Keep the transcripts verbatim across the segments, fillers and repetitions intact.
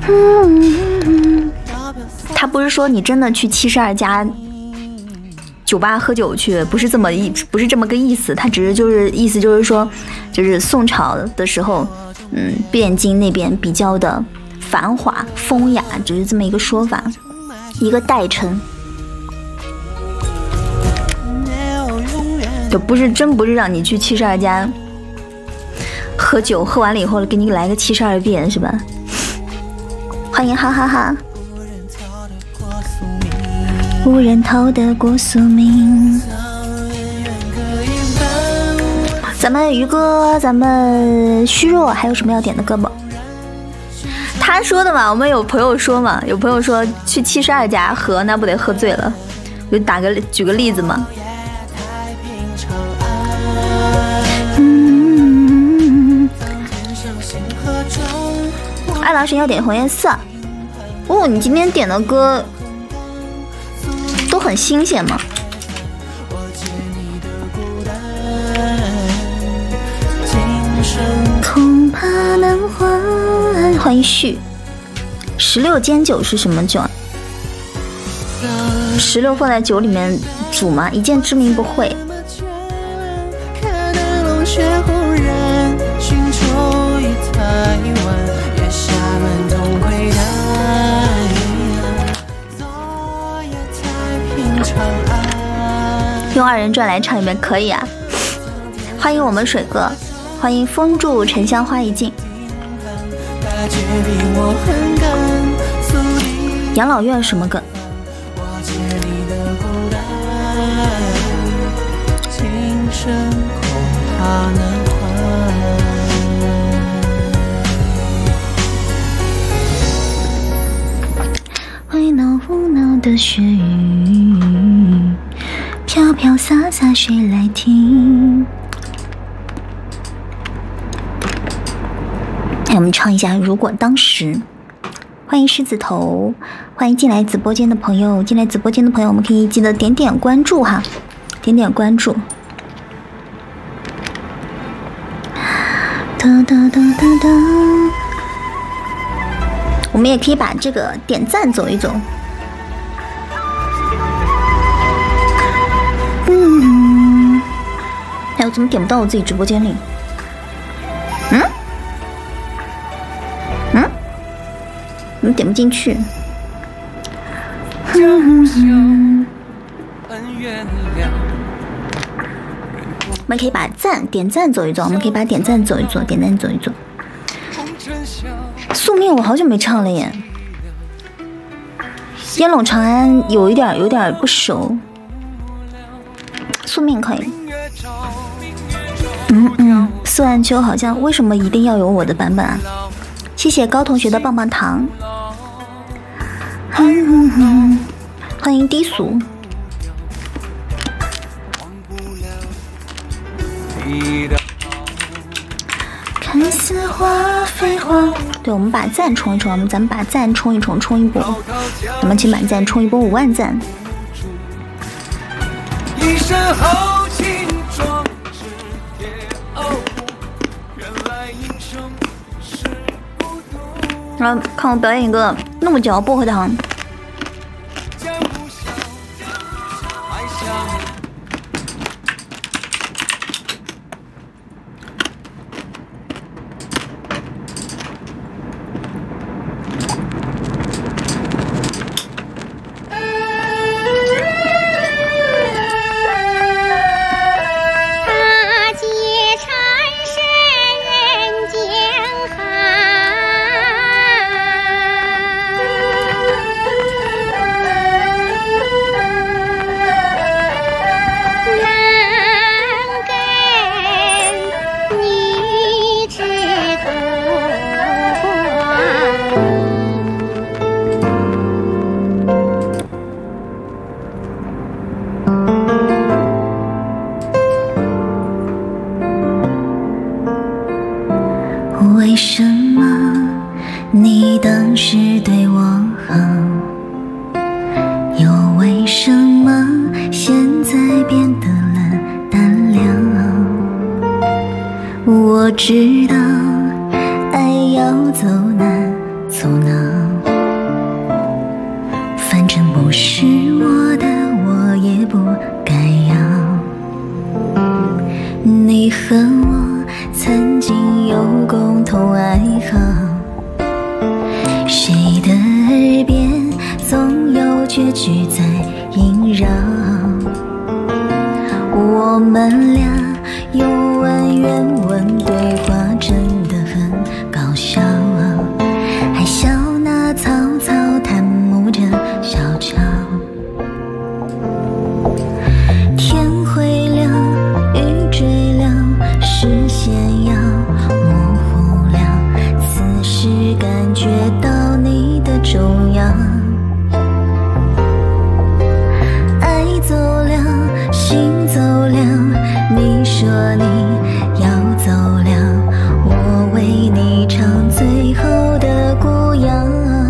他不是说你真的去七十二家酒吧喝酒去，不是这么意，不是这么个意思。他只是就是意思就是说，就是宋朝的时候，嗯，汴京那边比较的繁华风雅，只是这么一个说法，一个代称。就不是真不是让你去七十二家喝酒，喝完了以后给你来个七十二变是吧？欢迎哈哈哈。无人逃得过宿命。咱们鱼哥，咱们虚弱，还有什么要点的歌不？他说的嘛，我们有朋友说嘛，有朋友说去七十二家喝，那不得喝醉了？我就打个举个例子嘛。嗯，艾老师要点红颜色。哦，你今天点的歌都很新鲜嘛。恐怕难还。欢迎旭。十六煎酒是什么酒？十六放在酒里面煮吗？一见知名不会。用二人转来唱一遍可以啊！欢迎我们水哥，欢迎风住沉香花已尽。养老院什么歌？会闹胡闹的雪雨，飘飘洒洒谁来听？哎，我们唱一下《如果当时》。欢迎狮子头，欢迎进来直播间的朋友，进来直播间的朋友，我们可以记得点点关注哈，点点关注。哒哒哒哒哒。我们也可以把这个点赞走一走。嗯，哎，我怎么点不到我自己直播间里？嗯？嗯？怎么点不进去？嗯、我们可以把赞点赞走一走，我们可以把点赞走一走，点赞走一走。宿命我好久没唱了耶，烟笼长安有一点有点不熟，宿命可以。嗯嗯，四万秋好像为什么一定要有我的版本啊？谢谢高同学的棒棒糖。嗯嗯嗯、欢迎低俗。看似花非花，对，我们把赞冲一冲，我们咱们把赞冲一冲，冲一波，咱们请把赞冲一波五万赞。然后看我表演一个那么嚼薄荷糖。为什么你当时对我好，又为什么现在变得了淡了？我知道爱要走难走难。 行，谁的耳边总有绝句在萦绕，我们俩用文言文对话真的很搞笑，还笑那草草探慕着小桥。天灰了，雨坠了，视线要模糊了，此时感觉到你的重要。爱走了，心走了，你说你要走了，我为你唱最后的孤谣。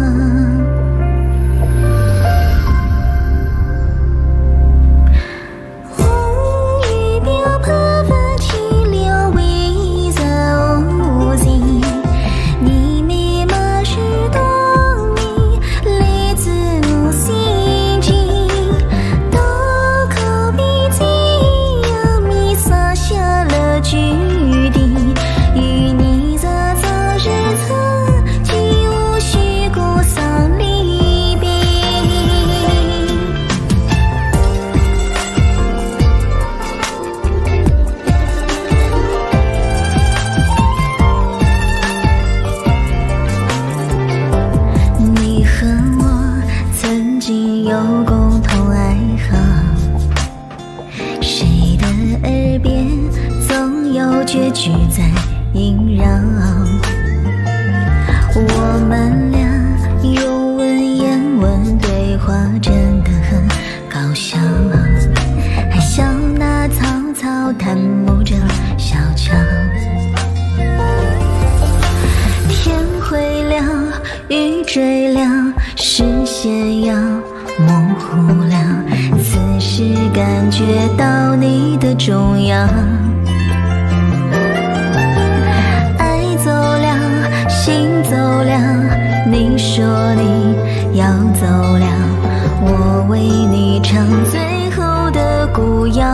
绝句在萦绕，我们俩用文言文对话真的很搞笑，还笑那草草探慕着小桥。天灰了，雨坠了，视线要模糊了，此时感觉到你的重要。心走了，你说你要走了，我为你唱最后的孤谣。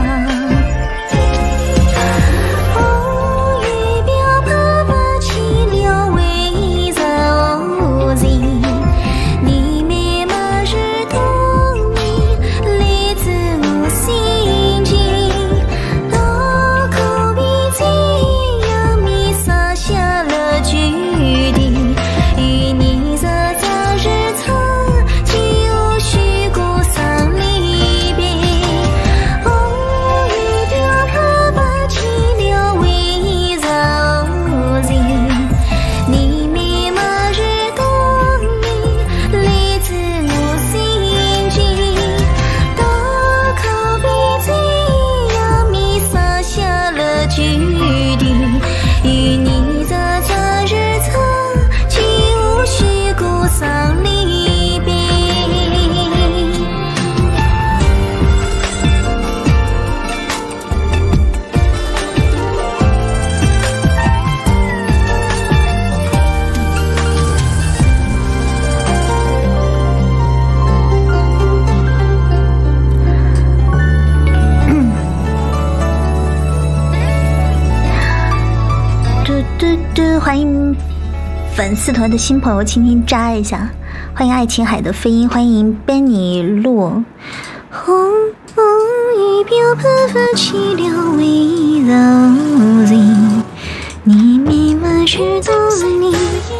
欢迎粉丝团的新朋友，轻轻扎一下。欢迎爱琴海的飞鹰，欢迎 Benny 洛。红红一表白发凄凉味道人，你迷茫是多你。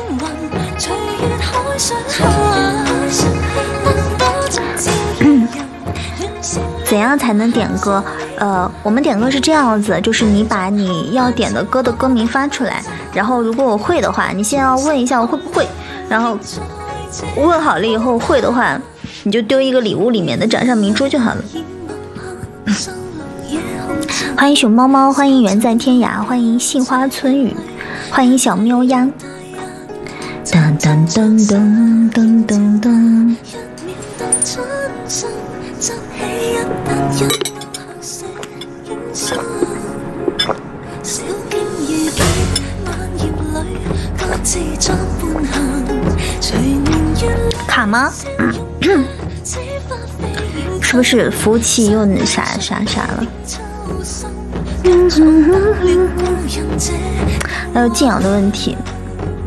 怎样才能点歌？呃，我们点歌是这样子，就是你把你要点的歌的歌名发出来，然后如果我会的话，你先要问一下我会不会，然后问好了以后会的话，你就丢一个礼物里面的掌上明珠就好了。欢迎熊猫猫，欢迎远在天涯，欢迎杏花村雨，欢迎小喵呀。噔噔噔噔噔噔噔。卡吗？是不是服务器又那啥啥啥了？还有静养的问题。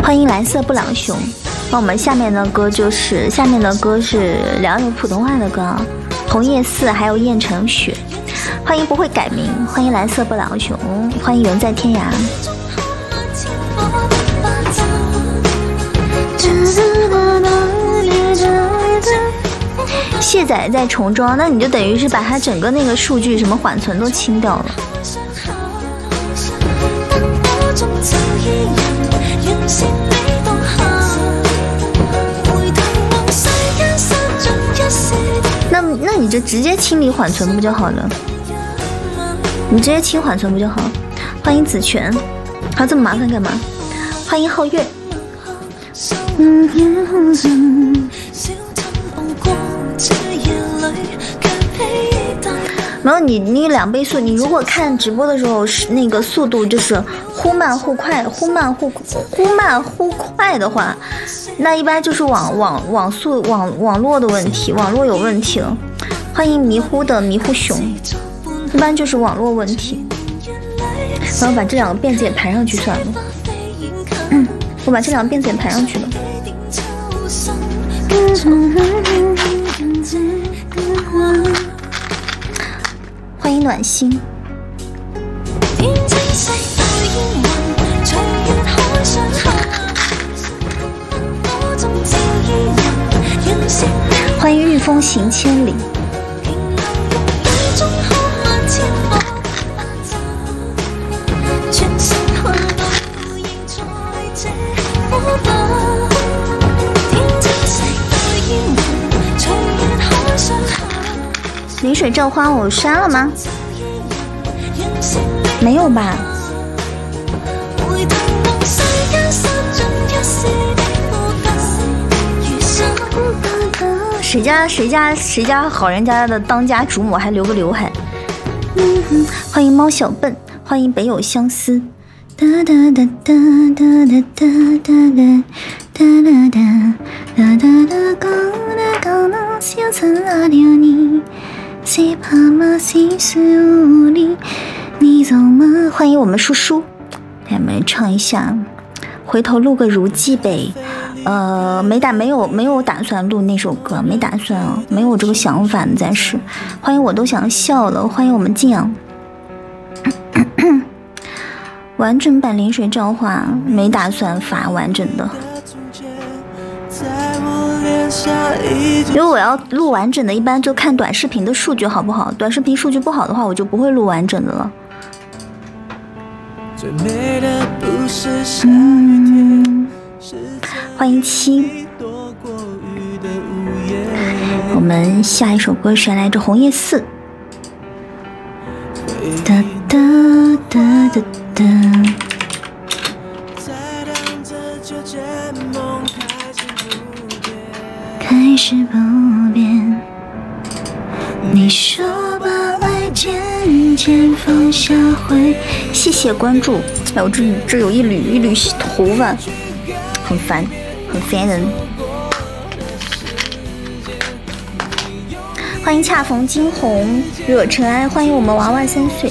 欢迎蓝色布朗熊。那我们下面的歌就是下面的歌是聊有普通话的歌，红叶寺还有燕城雪。欢迎不会改名，欢迎蓝色布朗熊，欢迎远在天涯。卸载再重装，那你就等于是把它整个那个数据什么缓存都清掉了。那那你就直接清理缓存不就好了？你直接清缓存不就好？欢迎子权，还这么麻烦干嘛？欢迎皓月。没有你，你两倍速，你如果看直播的时候是那个速度就是忽慢忽快，忽慢忽忽慢忽快的话，那一般就是网网网速网网络的问题，网络有问题了。欢迎迷糊的迷糊熊，一般就是网络问题。然后把这两个辫子也盘上去算了。嗯，我把这两个辫子也盘上去了。欢迎暖心。欢迎御风行千里。临水照花我删了吗？没有吧。谁家谁家谁家好人家的当家主母还留个刘海。嗯、欢迎猫小笨，欢迎北有相思。哒哒哒哒哒哒哒哒哒哒哒哒哒哒高那高那小村阿留你。你走吗？欢迎我们叔叔，来我们唱一下，回头录个如记呗。呃，没打没有没有打算录那首歌，没打算啊，没有这个想法呢，暂时。欢迎我都想笑了，欢迎我们静阳。完整版临水照花没打算发完整的。因为我要录完整的，一般就看短视频的数据好不好？短视频数据不好的话，我就不会录完整的了。嗯，欢迎七。我们下一首歌谁来着？红叶寺。哒哒哒哒哒。开始不变，你说把爱渐渐放下会。谢谢关注。哎，我这这有一缕一缕头发，很烦，很烦人。欢迎恰逢惊鸿，惹尘埃。欢迎我们娃娃三岁。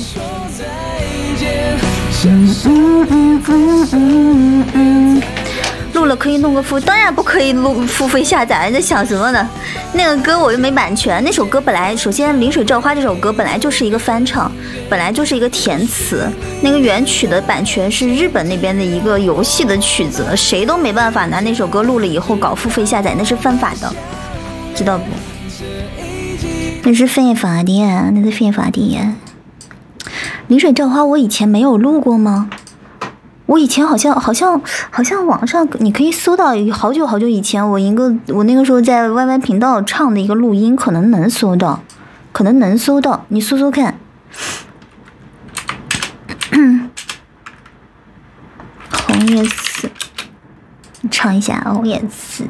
嗯嗯嗯嗯嗯嗯。录了可以弄个付，当然不可以录付费下载，你在想什么呢？那个歌我又没版权，那首歌本来首先《临水照花》这首歌本来就是一个翻唱，本来就是一个填词，那个原曲的版权是日本那边的一个游戏的曲子，谁都没办法拿那首歌录了以后搞付费下载，那是犯法的，知道不？那是犯法的呀，那是犯法的呀。临水照花我以前没有录过吗？我以前好像好像好像网上你可以搜到好久好久以前我一个我那个时候在 Y Y 频道唱的一个录音，可能能搜到，可能能搜到，你搜搜看。红叶寺，唱一下红叶寺。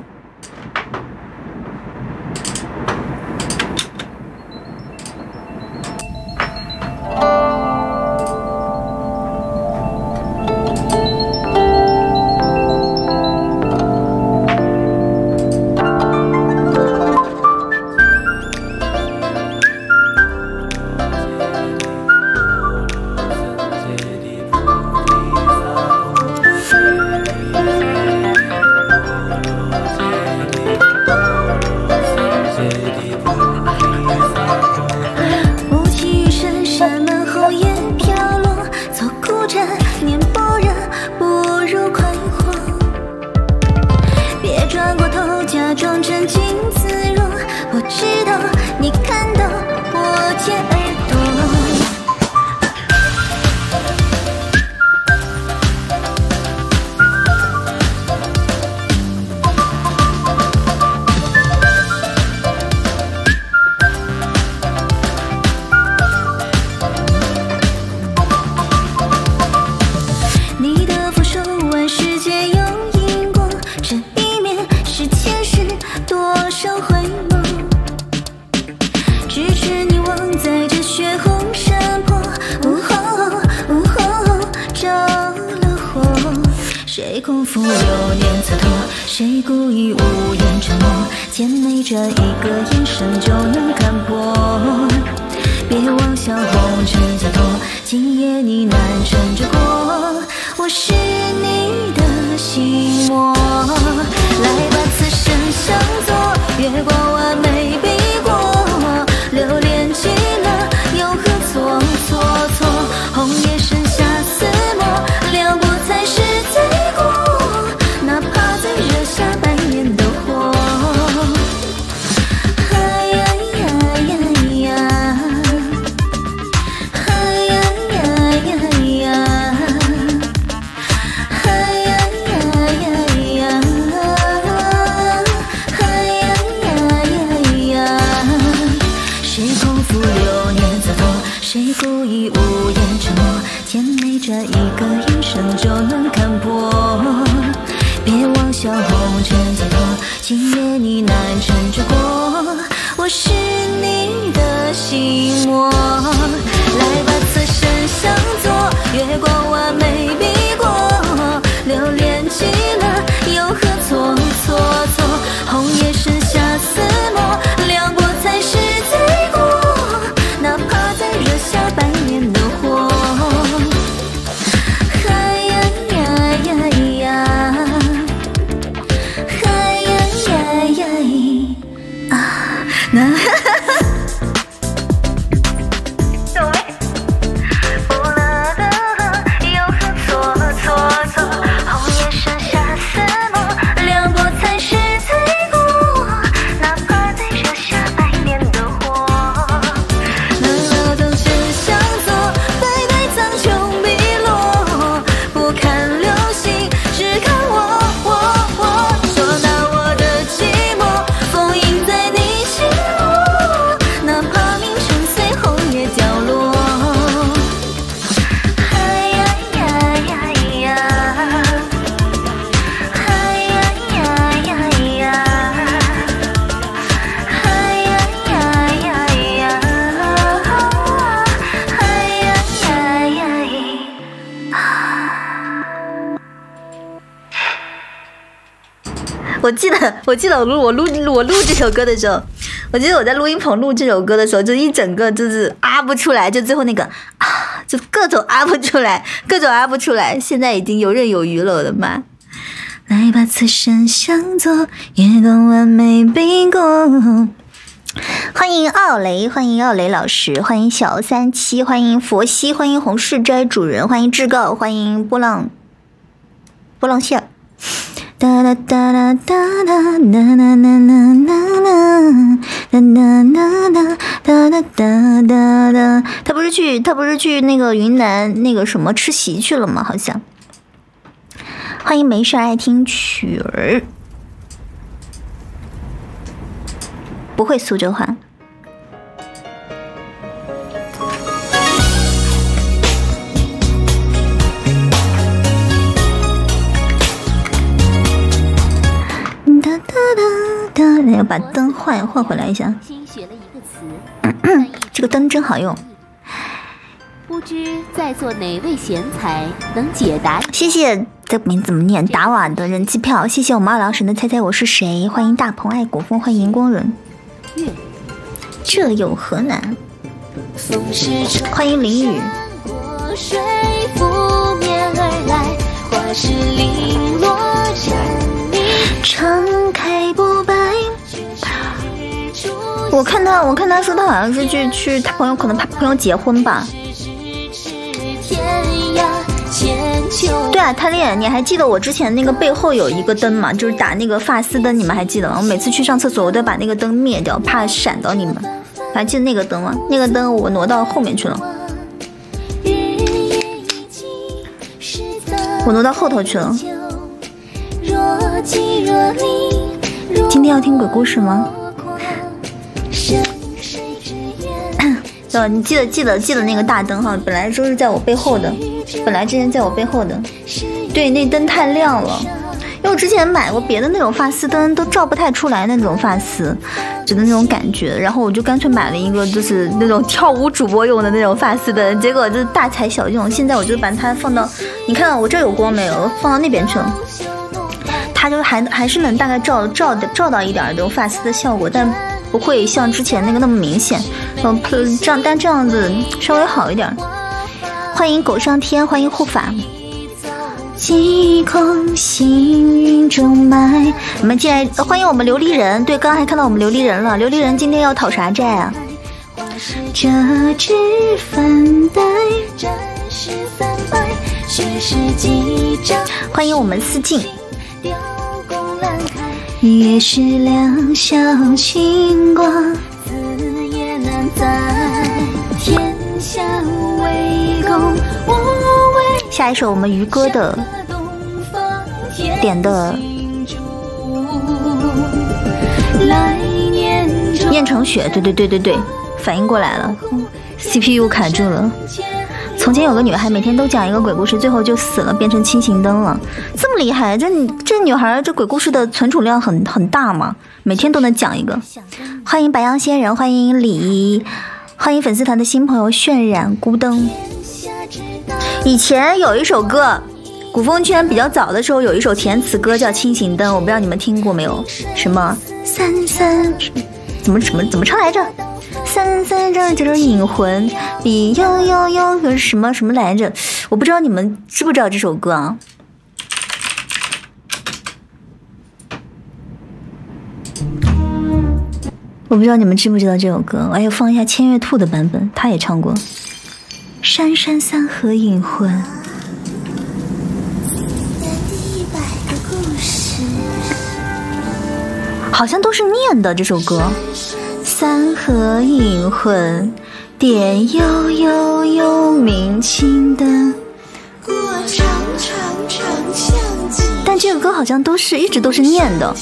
谁空负流年蹉跎，谁故意无言沉默，甜美这一个眼神就能看破。别妄想红尘洒脱，今夜你难撑着过，我是你的心魔。来吧，此生相作，月光完美比过，留恋寂了又何错错错，红叶剩下丝墨，撩拨才是罪过，哪怕再惹下百年的祸。哎呀呀呀呀，哎呀呀呀呀，哎呀呀呀呀，哎呀呀呀呀，谁空负流年蹉跎，谁故意无言沉默，甜美这一个眼神就能看破。别妄想红尘洒脱，今夜你难撑着过，我是你的心魔。来吧，此生相作，月光完美比过，留恋寂了又何错错错，红叶剩下丝墨，撩拨才是罪过，哪怕再惹下百年的祸。哎呀呀呀呀，哎呀呀呀啊，那救命！不了的又何错错错，红叶剩下丝墨，撩拨才是罪过，哪怕再惹下百年的祸。难了等真相作，白白苍穹碧落，不看流星，只看我我我，说那我的寂寞，封印在你心窝，哪怕名声随红叶凋落。哎呀呀呀呀，哎呀呀呀呀，哎呀呀呀呀，哎呀呀呀呀。我记得，我记得我录我录我录这首歌的时候，我记得我在录音棚录这首歌的时候，就一整个就是啊不出来，就最后那个啊，就各种啊不出来，各种啊不出来。现在已经游刃有余了，我的妈！来吧，此生相作，月光完美比过。欢迎奥雷，欢迎奥雷老师，欢迎小三七，欢迎佛系，欢迎红世斋主人，欢迎志告，欢迎波浪波浪线。哒哒哒哒哒哒哒哒哒哒哒哒哒哒哒哒哒。他不是去他不是去那个云南那个什么吃席去了吗？好像。欢迎没事爱听曲儿，不会苏州话。要把灯换换回来一下。新学了一个词，这个灯真好用。不知在座哪位贤才能解答？谢谢这个名字怎么念？达瓦的人气票。谢谢我们二郎神的猜猜我是谁。欢迎大鹏爱国风，欢迎荧光人。这有何难？欢迎淋雨。水拂面而来，花是零落成泥，敞开不败。我看他，我看他说他好像是去去他朋友，可能他朋友结婚吧。对啊，贪恋，你还记得我之前那个背后有一个灯吗？就是打那个发丝灯，你们还记得吗？我每次去上厕所，我都把那个灯灭掉，怕闪到你们。还记得那个灯吗？那个灯我挪到后面去了，我挪到后头去了。今天要听鬼故事吗？哦，你记得记得记得那个大灯哈，本来就是在我背后的，本来之前在我背后的，对，那灯太亮了， 因为我之前买过别的那种发丝灯，都照不太出来那种发丝，就的那种感觉。然后我就干脆买了一个，就是那种跳舞主播用的那种发丝灯，结果就是大材小用。现在我就把它放到，你看我这有光没有？放到那边去了，它就还还是能大概照照照到一点这种发丝的效果，但不会像之前那个那么明显。嗯，这样但这样子稍微好一点。欢迎狗上天，欢迎护法。极空行云中埋，我们进来，欢迎我们琉璃人。对，刚刚还看到我们琉璃人了。琉璃人今天要讨啥债啊？这只粉黛，战士三百，血世几丈。欢迎我们思静。也是两小清光，此也难在天下为公。下一首我们于哥的点的燕城雪，对对对对对，反应过来了 ，C P U 卡住了。从前有个女孩，每天都讲一个鬼故事，最后就死了，变成清醒灯了。这么厉害，这这女孩这鬼故事的存储量很很大嘛，每天都能讲一个。欢迎白羊仙人，欢迎李，欢迎粉丝团的新朋友渲染孤灯。以前有一首歌，古风圈比较早的时候有一首填词歌叫《清醒灯》，我不知道你们听过没有？什么三三怎么怎么怎么唱来着？三三这就是引魂，比幺幺幺个什么什么来着？我不知道你们知不知道这首歌啊？我不知道你们知不知道这首歌。我还有放一下千月兔的版本，他也唱过。山山三河引魂，好像都是念的这首歌。三河引魂，点悠悠悠明清灯。但这个歌好像都是一直都是念的。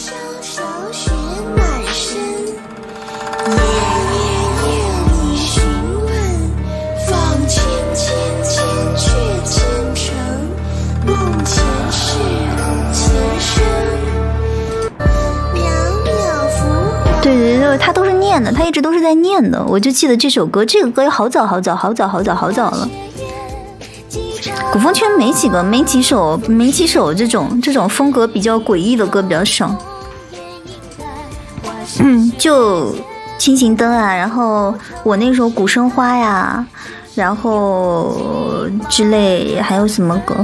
对对对，他都是念的，他一直都是在念的。我就记得这首歌，这个歌好早好早好早好早好早了。古风圈没几个，没几首，没几首这种这种风格比较诡异的歌比较少。嗯，就清醒灯啊，然后我那首古生花呀，然后之类，还有什么歌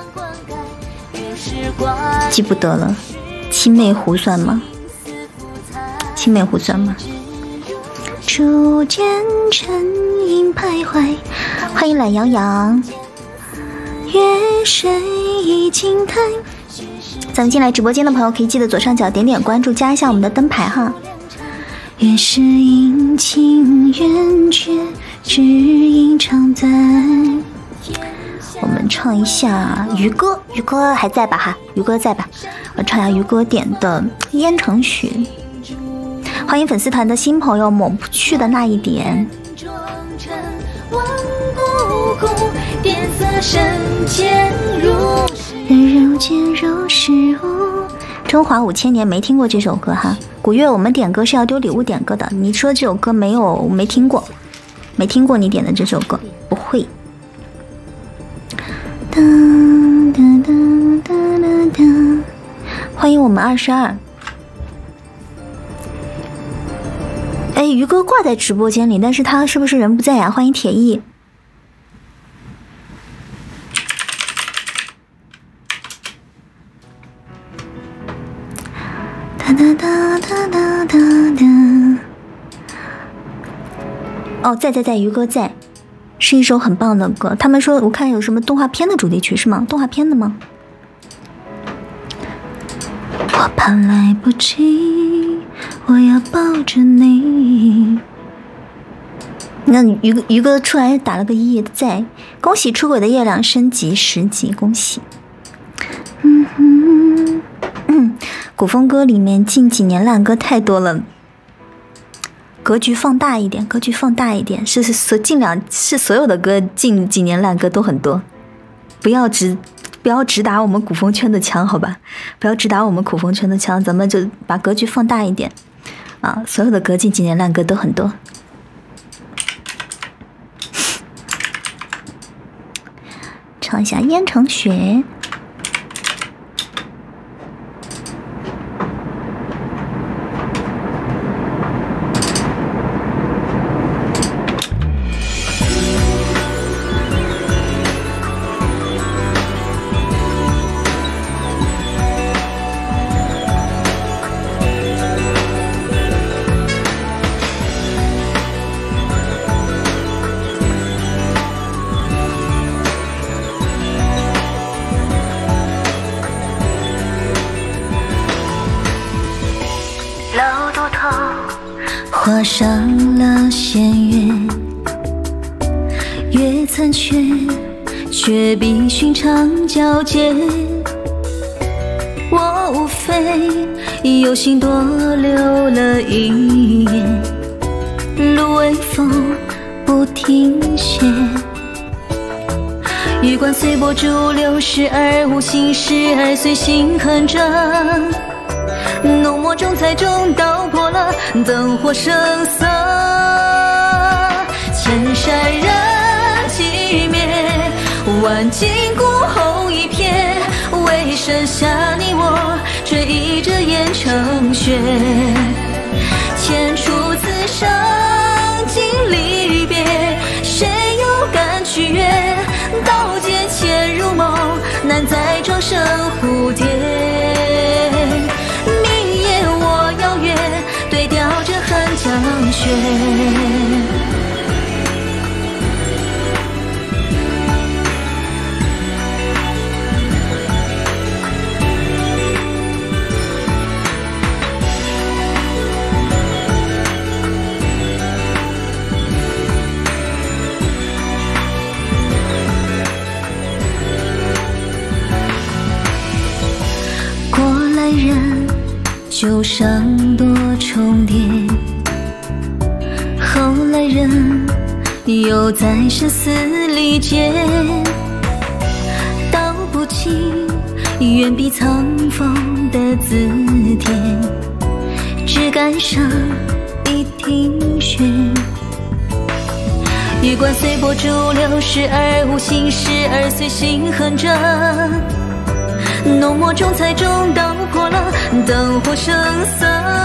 记不得了。青梅湖算吗？青梅湖算吗？初见沉吟徘徊，欢迎懒羊羊。月水已惊台，咱们进来直播间的朋友可以记得左上角点点关注，加一下我们的灯牌哈。月是阴晴圆缺，只影常在。我们唱一下于哥，于哥还在吧哈？于哥在吧？我唱一下于哥点的《燕城雪》。欢迎粉丝团的新朋友抹不去的那一点。人间如是无。中华五千年没听过这首歌哈。古月我们点歌是要丢礼物点歌的，你说这首歌没有没听过，没听过你点的这首歌不会。哒哒哒哒哒哒，欢迎我们二十二。哎，于哥挂在直播间里，但是他是不是人不在呀？欢迎铁翼。哒哒哒哒哒哒哒。哦，在在在，于哥在，是一首很棒的歌。他们说，我看有什么动画片的主题曲是吗？动画片的吗？我怕来不及，我要抱着你。那于于哥出来打了个一在，恭喜出轨的月亮升级十级，恭喜。嗯哼，嗯，古风歌里面近几年烂歌太多了，格局放大一点，格局放大一点，是是所尽量是所有的歌近几年烂歌都很多，不要只不要直打我们古风圈的枪，好吧？不要直打我们古风圈的枪，咱们就把格局放大一点啊！所有的歌近几年烂歌都很多。唱一下《燕城雪》。 画上了弦月，月残缺，却比寻常皎洁。我无非有心多留了一眼，芦苇风不停歇。玉冠随波逐流，时而无心，时而随心哼着。浓墨重彩中道破了灯火声色，千山人寂灭，万顷孤后一瞥，为剩下你我追忆着雁城雪。千处此生经离别，谁又敢取悦？刀剑潜入梦，难再转身蝴蝶。对调着寒江雪，过来人旧伤多重叠，后来人又在生死里结，道不尽远比苍风的字典，只感伤一庭雪。玉冠随波逐流，时而无心，时而随心哼着。浓墨重彩中道破了灯火声色，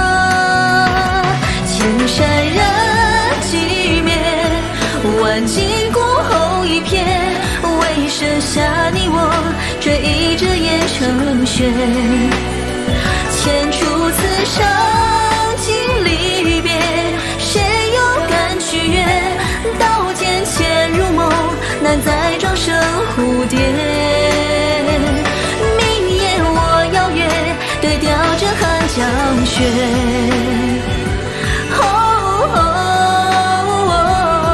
千山人寂灭，万顷孤后一瞥，为剩下你我追忆着雁城雪。千处此生经离别，谁又敢取悦？刀剑潜入梦，难再转身蝴蝶。对调着寒江雪，哦哦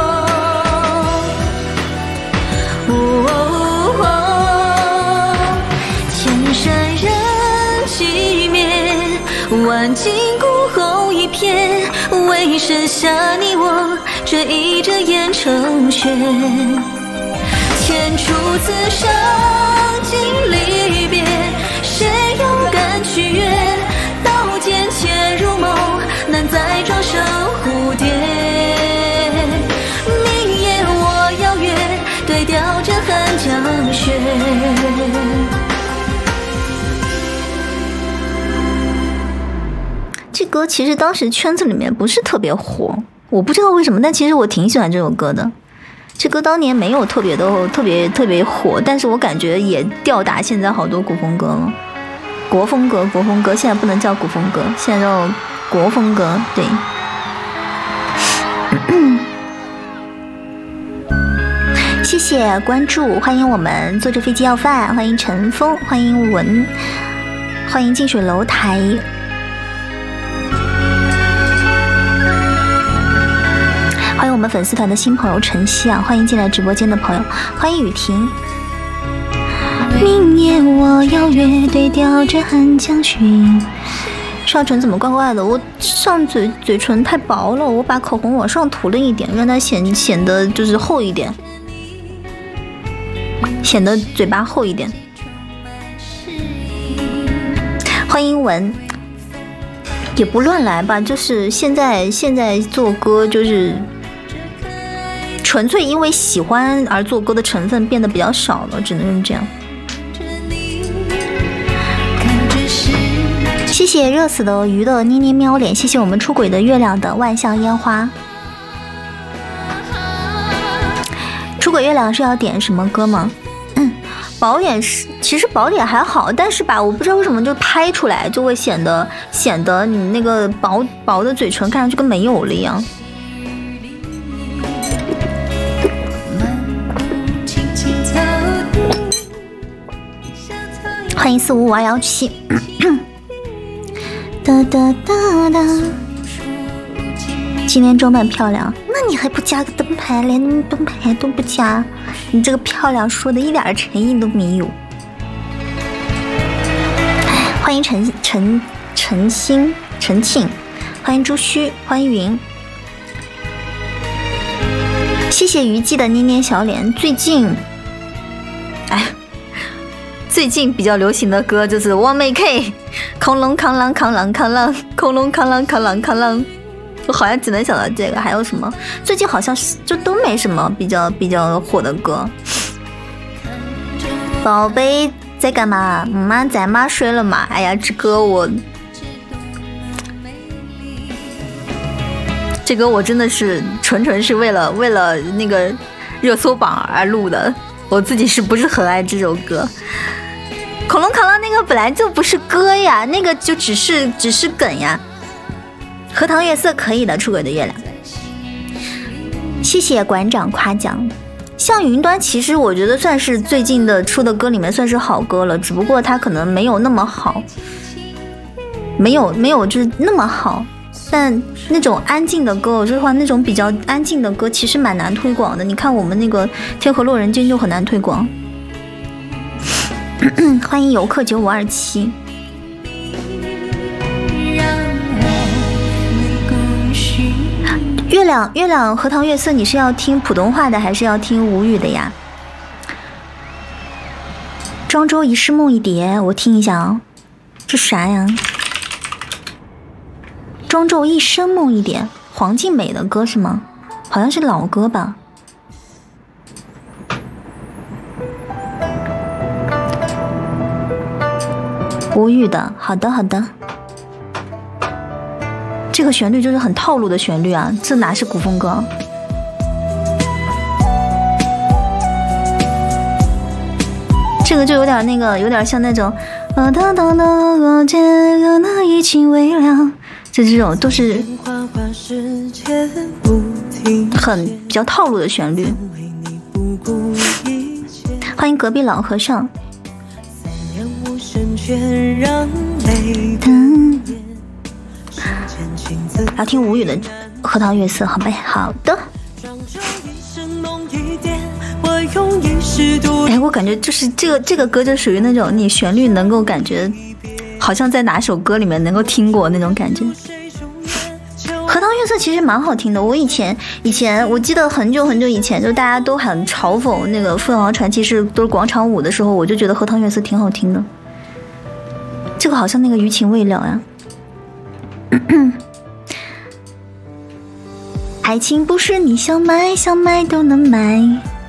哦哦，千山人寂灭，万顷孤后一瞥，为剩下你我追忆着雁城雪。千处此生经离别，谁又敢取悦？刀剑潜入梦，难再转身蝴蝶。明夜我邀月，对调着寒江雪。 这歌其实当时圈子里面不是特别火，我不知道为什么，但其实我挺喜欢这首歌的。这歌当年没有特别的特别特别火，但是我感觉也吊打现在好多古风歌了。国风歌，国风歌现在不能叫古风歌，现在叫国风歌。对，谢谢关注，欢迎我们坐着飞机要饭，欢迎陈峰，欢迎文，欢迎近水楼台。欢迎我们粉丝团的新朋友晨曦啊，欢迎进来直播间的朋友，欢迎雨婷。明夜我邀月，对调着寒江雪。上唇怎么怪怪的？我上嘴嘴唇太薄了，我把口红往上涂了一点，让它显显得就是厚一点，显得嘴巴厚一点。 欢迎文，也不乱来吧，就是现在现在做歌就是纯粹因为喜欢而做歌的成分变得比较少了，只能是这样。谢谢热死的鱼的捏捏喵脸，谢谢我们出轨的月亮的万象烟花。出轨月亮是要点什么歌吗？嗯，宝典是，其实宝典还好，但是吧，我不知道为什么就拍出来就会显得显得你那个薄薄的嘴唇看上去跟没有了一样。欢迎四五五二幺七。哒哒哒哒，今天装扮漂亮，那你还不加个灯牌，连灯牌都不加，你这个漂亮说的一点诚意都没有。欢迎陈陈陈星陈庆，欢迎朱须，欢迎云，谢谢虞姬的捏捏小脸。最近，哎。最近比较流行的歌就是汪妹 K， 恐龙扛啷扛啷扛啷，恐龙扛啷扛啷扛啷，我好像只能想到这个，还有什么？最近好像是就都没什么比较比较火的歌。宝贝在干嘛？妈在妈睡了吗？哎呀，这歌我，这歌我真的是纯纯是为了为了那个热搜榜而录的，我自己是不是很爱这首歌？恐龙扛啷那个本来就不是歌呀，那个就只是只是梗呀。荷塘月色可以的，出轨的月亮。谢谢馆长夸奖。像云端其实我觉得算是最近的出的歌里面算是好歌了，只不过它可能没有那么好，没有没有就是那么好。但那种安静的歌，我说实话，那种比较安静的歌其实蛮难推广的。你看我们那个天河落人间就很难推广。欢迎游客九五二七。月亮月亮荷塘月色，你是要听普通话的还是要听吴语的呀？庄周一世梦一蝶，我听一下啊、哦，这啥呀？庄周一生梦一点，黄静美的歌是吗？好像是老歌吧。吴语的，好的好的。这个旋律就是很套路的旋律啊，这哪是古风歌？这个就有点那个，有点像那种，呃，当当当，我见了那一情未了，就这种都是很比较套路的旋律。欢迎隔壁老和尚。嗯，要听吴语的《荷塘月色》，好呗，好的。哎，我感觉就是这个这个歌就属于那种你旋律能够感觉，好像在哪首歌里面能够听过那种感觉。荷塘月色其实蛮好听的，我以前以前我记得很久很久以前，就大家都很嘲讽那个凤凰传奇是都是广场舞的时候，我就觉得荷塘月色挺好听的。这个好像那个余情未了呀。爱情不是你想买想买都能买。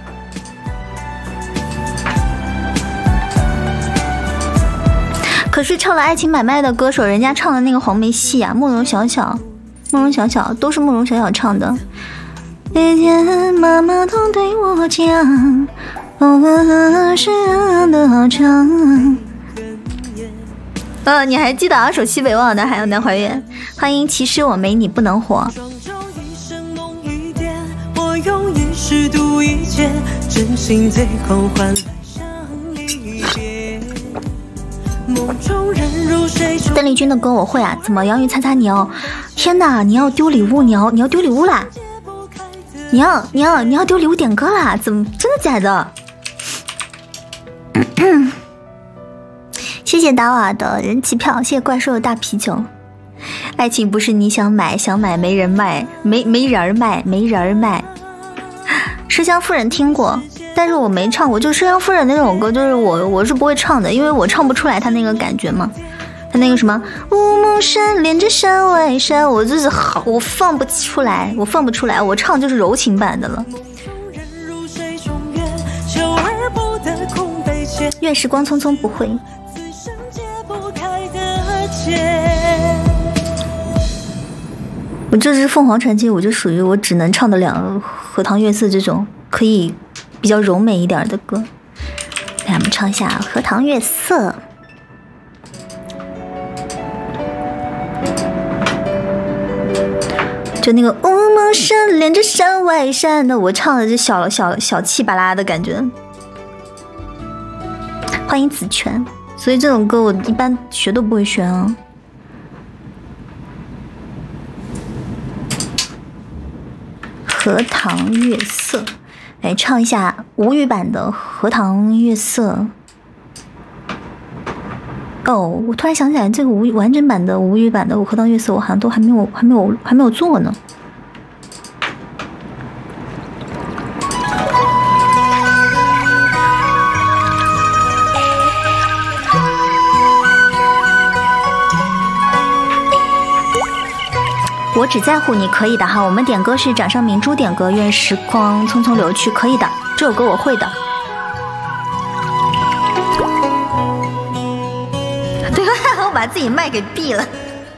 可是唱了爱情买卖的歌手，人家唱的那个黄梅戏啊，慕容晓晓，慕容晓晓都是慕容晓晓唱的。那天妈妈都对我讲，偶尔是的好长。呃，你还记得二手西北望的还有南怀远？欢迎其实我没你不能活。邓丽君的歌我会啊，怎么洋芋擦擦你要？天哪，你要丢礼物，你要你要丢礼物啦！你要你要你要丢礼物点歌啦？怎么真的假的？谢谢达瓦的人气票，谢谢怪兽的大啤酒。爱情不是你想买想买没人卖，没没人卖没人卖。麝香夫人听过，但是我没唱过。就麝香夫人那种歌，就是我我是不会唱的，因为我唱不出来她那个感觉嘛。 他那个什么乌蒙山连着山外山，我就是好，我放不出来，我放不出来，我唱就是柔情版的了。愿时光匆匆不会。我这支凤凰传奇，我就属于我只能唱得了荷塘月色这种可以比较柔美一点的歌。来，我们唱一下荷塘月色。就那个乌蒙山连着山外山的，我唱的就小小小气巴拉的感觉。欢迎子权，所以这种歌我一般学都不会学啊。荷塘月色，来唱一下吴语版的荷塘月色。哦，我突然想起来，这个无完整版的吴语版的荷塘月色，我好像都还没有还没有还没有做呢。我只在乎你，可以的哈。我们点歌是掌上明珠点歌，愿时光匆匆流去，可以的。这首歌我会的。对吧？我把自己麦给闭了。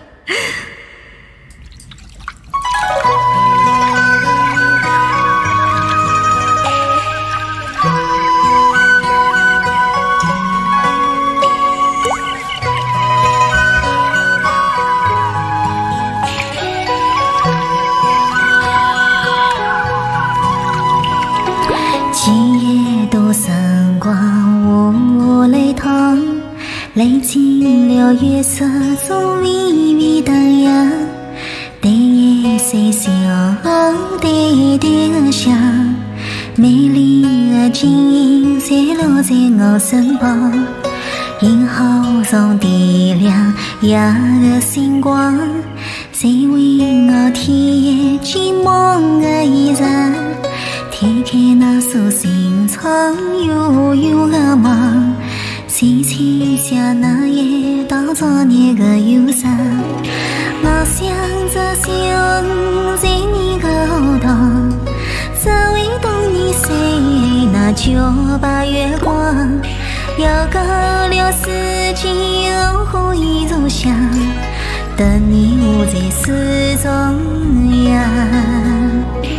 历尽了月色中微微荡漾，第一声笑，第一滴香，美丽的剪影洒落在我身旁，银河中点亮夜的星光，谁为我添寂寞的衣裳，推开那束心窗，悠悠的梦。轻轻将那夜当作你的忧伤，我想着想在你的后头，只为懂你睡那九把月光，又过了四季，红一如香，等你我在诗中央。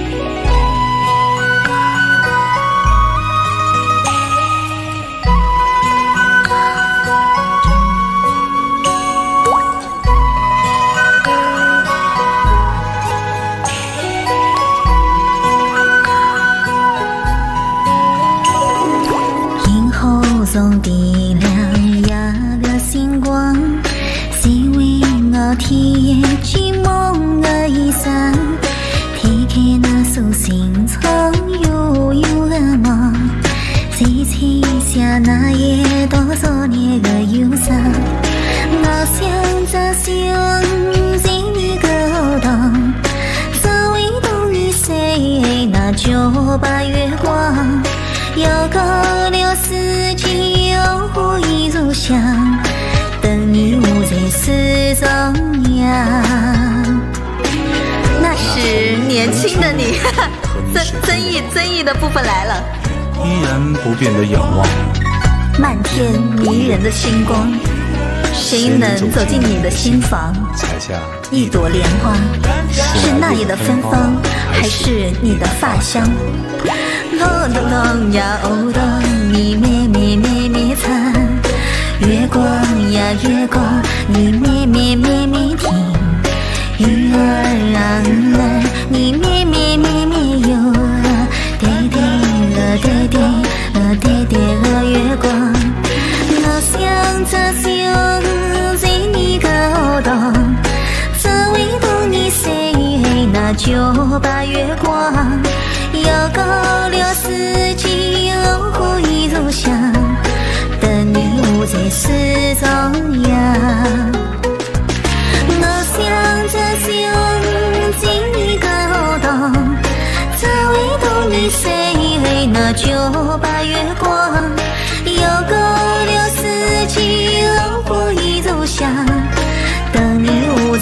中点亮夜的星光，谁为我添寂寞的衣裳，推开那束心窗，悠悠的梦，谁吹下那夜多少年的忧伤，我想着想在你的后头，只为懂你睡那九把月光，又过了四季，红一如香，等你我在诗中央。 那是年轻的你，曾曾毅曾毅的部分来了。 依然不变的仰望， 漫天迷人的星光，谁能走进你的心房， 采下一朵莲花？是那夜的芬芳，还是你的发香？咚咚咚呀，哦咚，你咩咩咩咩唱，月光呀月光，你咩咩咩咩听，鱼儿啊鱼儿，你咩咩咩咩游，滴滴了滴滴了滴滴了月光，我想着想在你口中，只为懂你睡那九把月光。又过了四季，红一如香，等你我在诗中央。我想着想在你口中，只为懂你睡那九把月光。又过了四季，红一如香，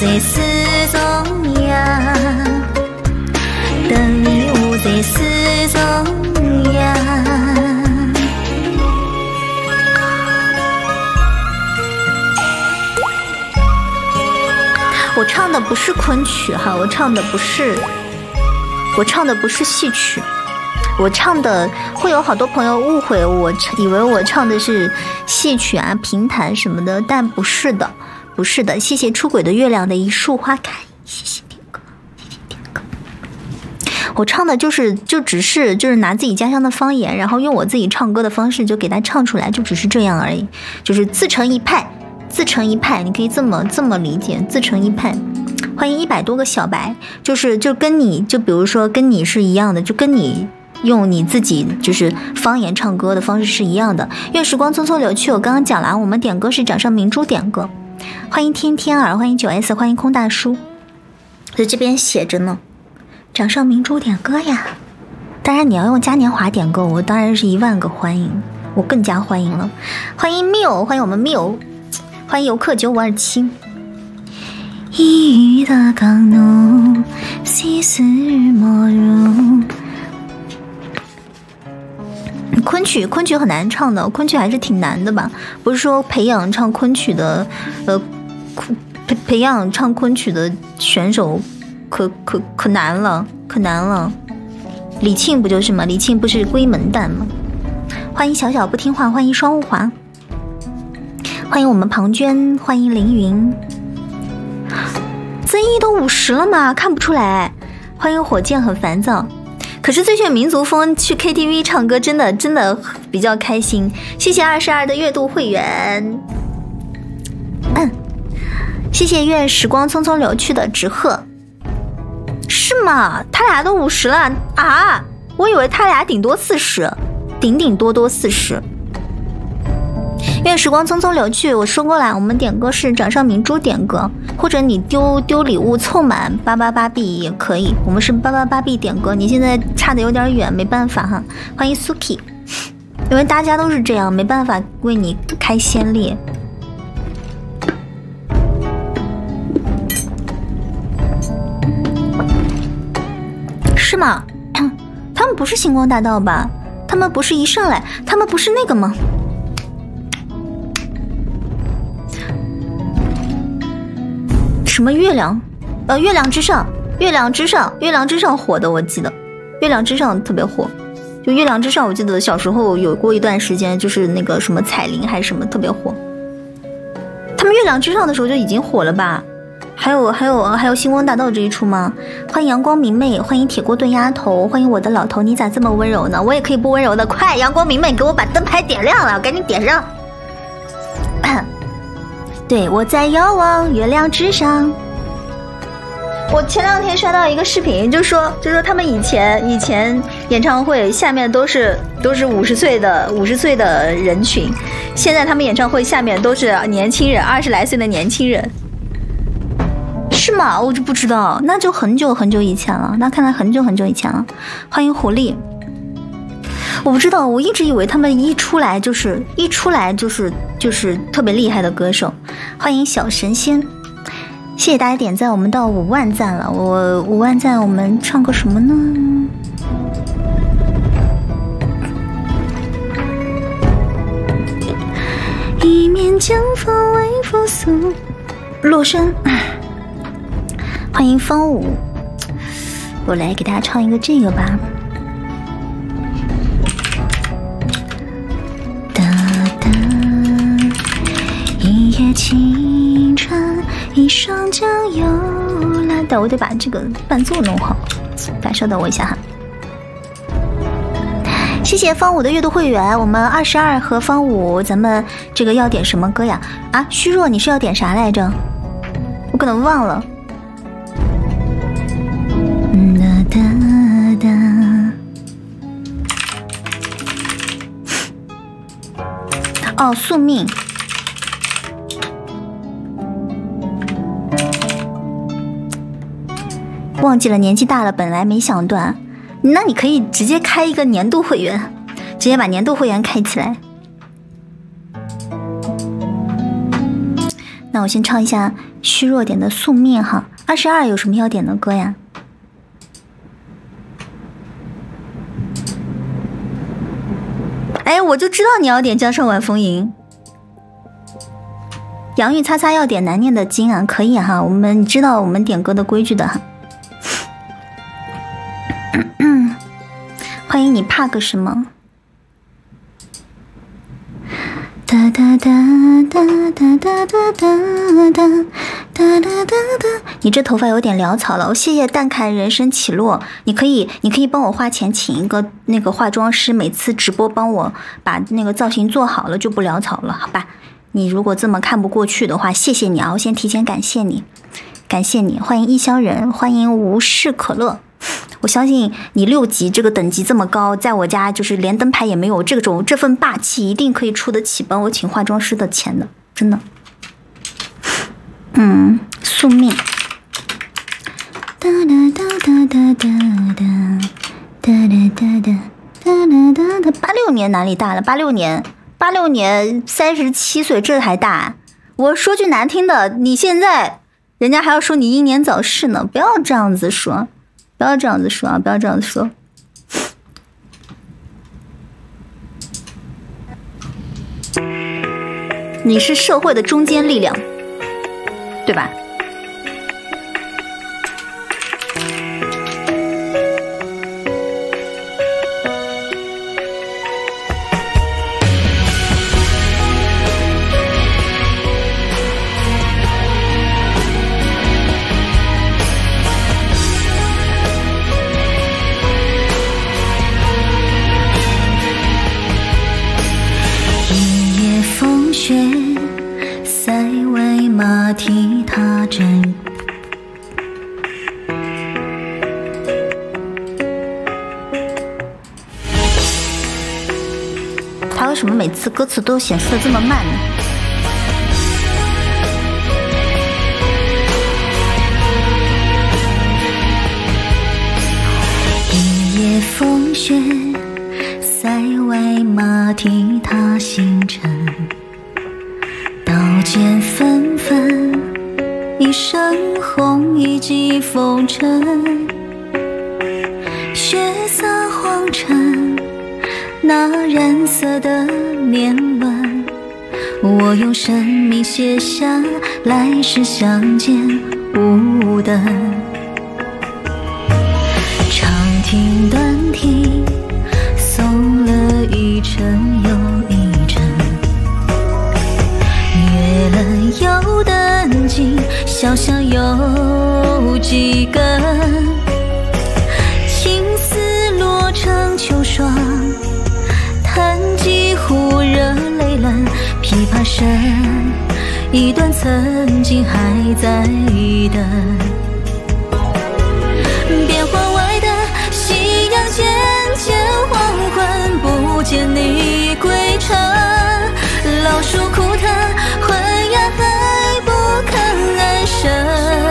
在思中呀，等你我在思中呀。我唱的不是昆曲哈，我唱的不是，我唱的不是戏曲。我唱的会有好多朋友误会，我以为我唱的是戏曲啊、评弹什么的，但不是的，不是的。谢谢出轨的月亮的一束花开，谢谢点歌，谢谢点歌。我唱的就是就只是就是拿自己家乡的方言，然后用我自己唱歌的方式就给它唱出来，就只是这样而已，就是自成一派，自成一派，你可以这么这么理解，自成一派。欢迎一百多个小白，就是就跟你就比如说跟你是一样的，就跟你。用你自己就是方言唱歌的方式是一样的。愿时光匆匆流去，我刚刚讲了，我们点歌是掌上明珠点歌。欢迎天天儿，欢迎九 S， 欢迎空大叔。在这边写着呢，掌上明珠点歌呀。当然你要用嘉年华点歌，我当然是一万个欢迎，我更加欢迎了。欢迎缪，欢迎我们缪，欢迎游客九五二七。一雨的港浓，细丝莫如。昆曲，昆曲很难唱的，昆曲还是挺难的吧？不是说培养唱昆曲的，呃，培培养唱昆曲的选手可可可难了，可难了。李沁不就是吗？李沁不是闺门旦吗？欢迎小小不听话，欢迎双雾华，欢迎我们庞涓，欢迎凌云。曾毅都五十了吗？看不出来。欢迎火箭很烦躁。可是最炫民族风去 K T V 唱歌真的真的比较开心，谢谢二十二的月度会员，嗯，谢谢愿时光匆匆流去的直鹤，是吗？他俩都五十了啊！我以为他俩顶多四十，顶顶多多四十。愿时光匆匆流去，我说过了，我们点歌是掌上明珠点歌，或者你丢丢礼物凑满八八八币也可以，我们是八八八币点歌。你现在差的有点远，没办法哈。欢迎 Suki， 因为大家都是这样，没办法为你开先烈。是吗？他们不是星光大道吧？他们不是一上来，他们不是那个吗？什么月亮？呃，月亮之上，月亮之上，月亮之上火的，我记得，月亮之上特别火。就月亮之上，我记得小时候有过一段时间，就是那个什么彩铃还是什么特别火。他们月亮之上的时候就已经火了吧？还有还有还有星光大道这一出吗？欢迎阳光明媚，欢迎铁锅炖鸭头，欢迎我的老头，你咋这么温柔呢？我也可以不温柔的，快，阳光明媚，给我把灯牌点亮了，赶紧点上。对，我在遥望月亮之上。我前两天刷到一个视频，就说就说他们以前以前演唱会下面都是都是五十岁的五十岁的人群，现在他们演唱会下面都是年轻人，二十来岁的年轻人，是吗？我就不知道，那就很久很久以前了，那看来很久很久以前了。欢迎狐狸。我不知道，我一直以为他们一出来就是一出来就是就是特别厉害的歌手。欢迎小神仙，谢谢大家点赞，我们到五万赞了。我五万赞，我们唱个什么呢？一面江风微复苏，落山。欢迎风舞，我来给大家唱一个这个吧。一夜清晨，一双江游来。但我得把这个伴奏弄好，大家稍等我一下哈。谢谢方武的阅读会员，我们二十二和方武，咱们这个要点什么歌呀？啊，虚弱，你是要点啥来着？我可能忘了。哒哒哒。哦，宿命。忘记了，年纪大了，本来没想断。那你可以直接开一个年度会员，直接把年度会员开起来。 那我先唱一下虚弱点的宿命哈。二十二有什么要点的歌呀？哎，我就知道你要点江上晚风吟。杨玉擦擦要点难念的经啊，可以哈，我们知道我们点歌的规矩的哈。欢迎你怕个什么？哒哒哒哒哒哒哒哒哒哒哒哒。你这头发有点潦草了，我谢谢淡看人生起落。你可以，你可以帮我花钱请一个那个化妆师，每次直播帮我把那个造型做好了，就不潦草了，好吧？你如果这么看不过去的话，谢谢你啊，我先提前感谢你，感谢你。欢迎异乡人，欢迎无事可乐。我相信你六级这个等级这么高，在我家就是连灯牌也没有，这种这份霸气一定可以出得起帮我请化妆师的钱的，真的。嗯，宿命。哒哒哒哒哒哒哒哒哒哒哒哒哒。八六年哪里大了？八六年，八六年三十七岁，这还大？我说句难听的，你现在人家还要说你英年早逝呢，不要这样子说。不要这样子说啊！不要这样子说。你是社会的中坚力量，对吧？塞外马蹄踏针，他为什么每次歌词都显示的这么慢呢？一夜风雪，塞外马蹄踏星辰。刀剑纷纷，一身红衣几风尘，血洒黄尘，那染色的年轮，我用生命写下来世相见无等。长亭短亭，送了一程又一程。月冷又灯尽，小巷有几根？青丝落成秋霜，弹几壶热泪冷。琵琶声一段，曾经还在等。变幻外的夕阳渐渐黄昏，不见你归程。老树枯藤，昏鸦还不肯安生。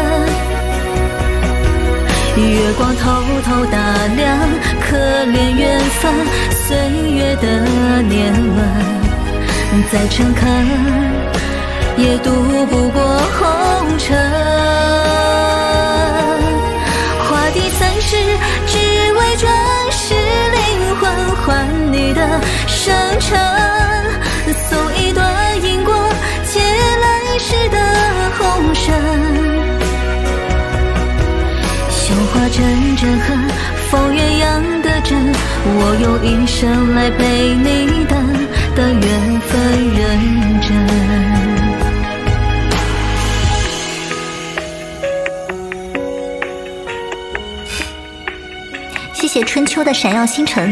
月光偷偷打量，可怜远方岁月的年轮，再诚恳也渡不过红尘。画地三十，只为转世灵魂还你的生辰。送一段因果，借来世的红绳。绣花针针痕，风鸳鸯的针，我用一生来陪你等，等缘分认真。谢谢春秋的闪耀星辰。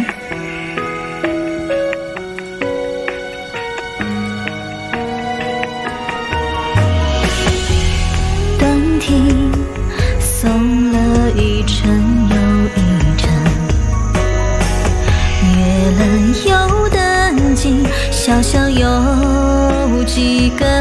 短亭送了一程又一程，月冷又灯尽，小巷有几根？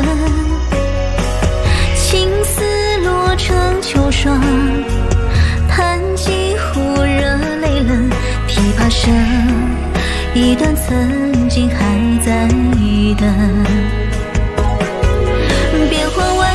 青丝落成秋霜，弹几壶热泪冷。琵琶声一段，曾经还在等。变幻外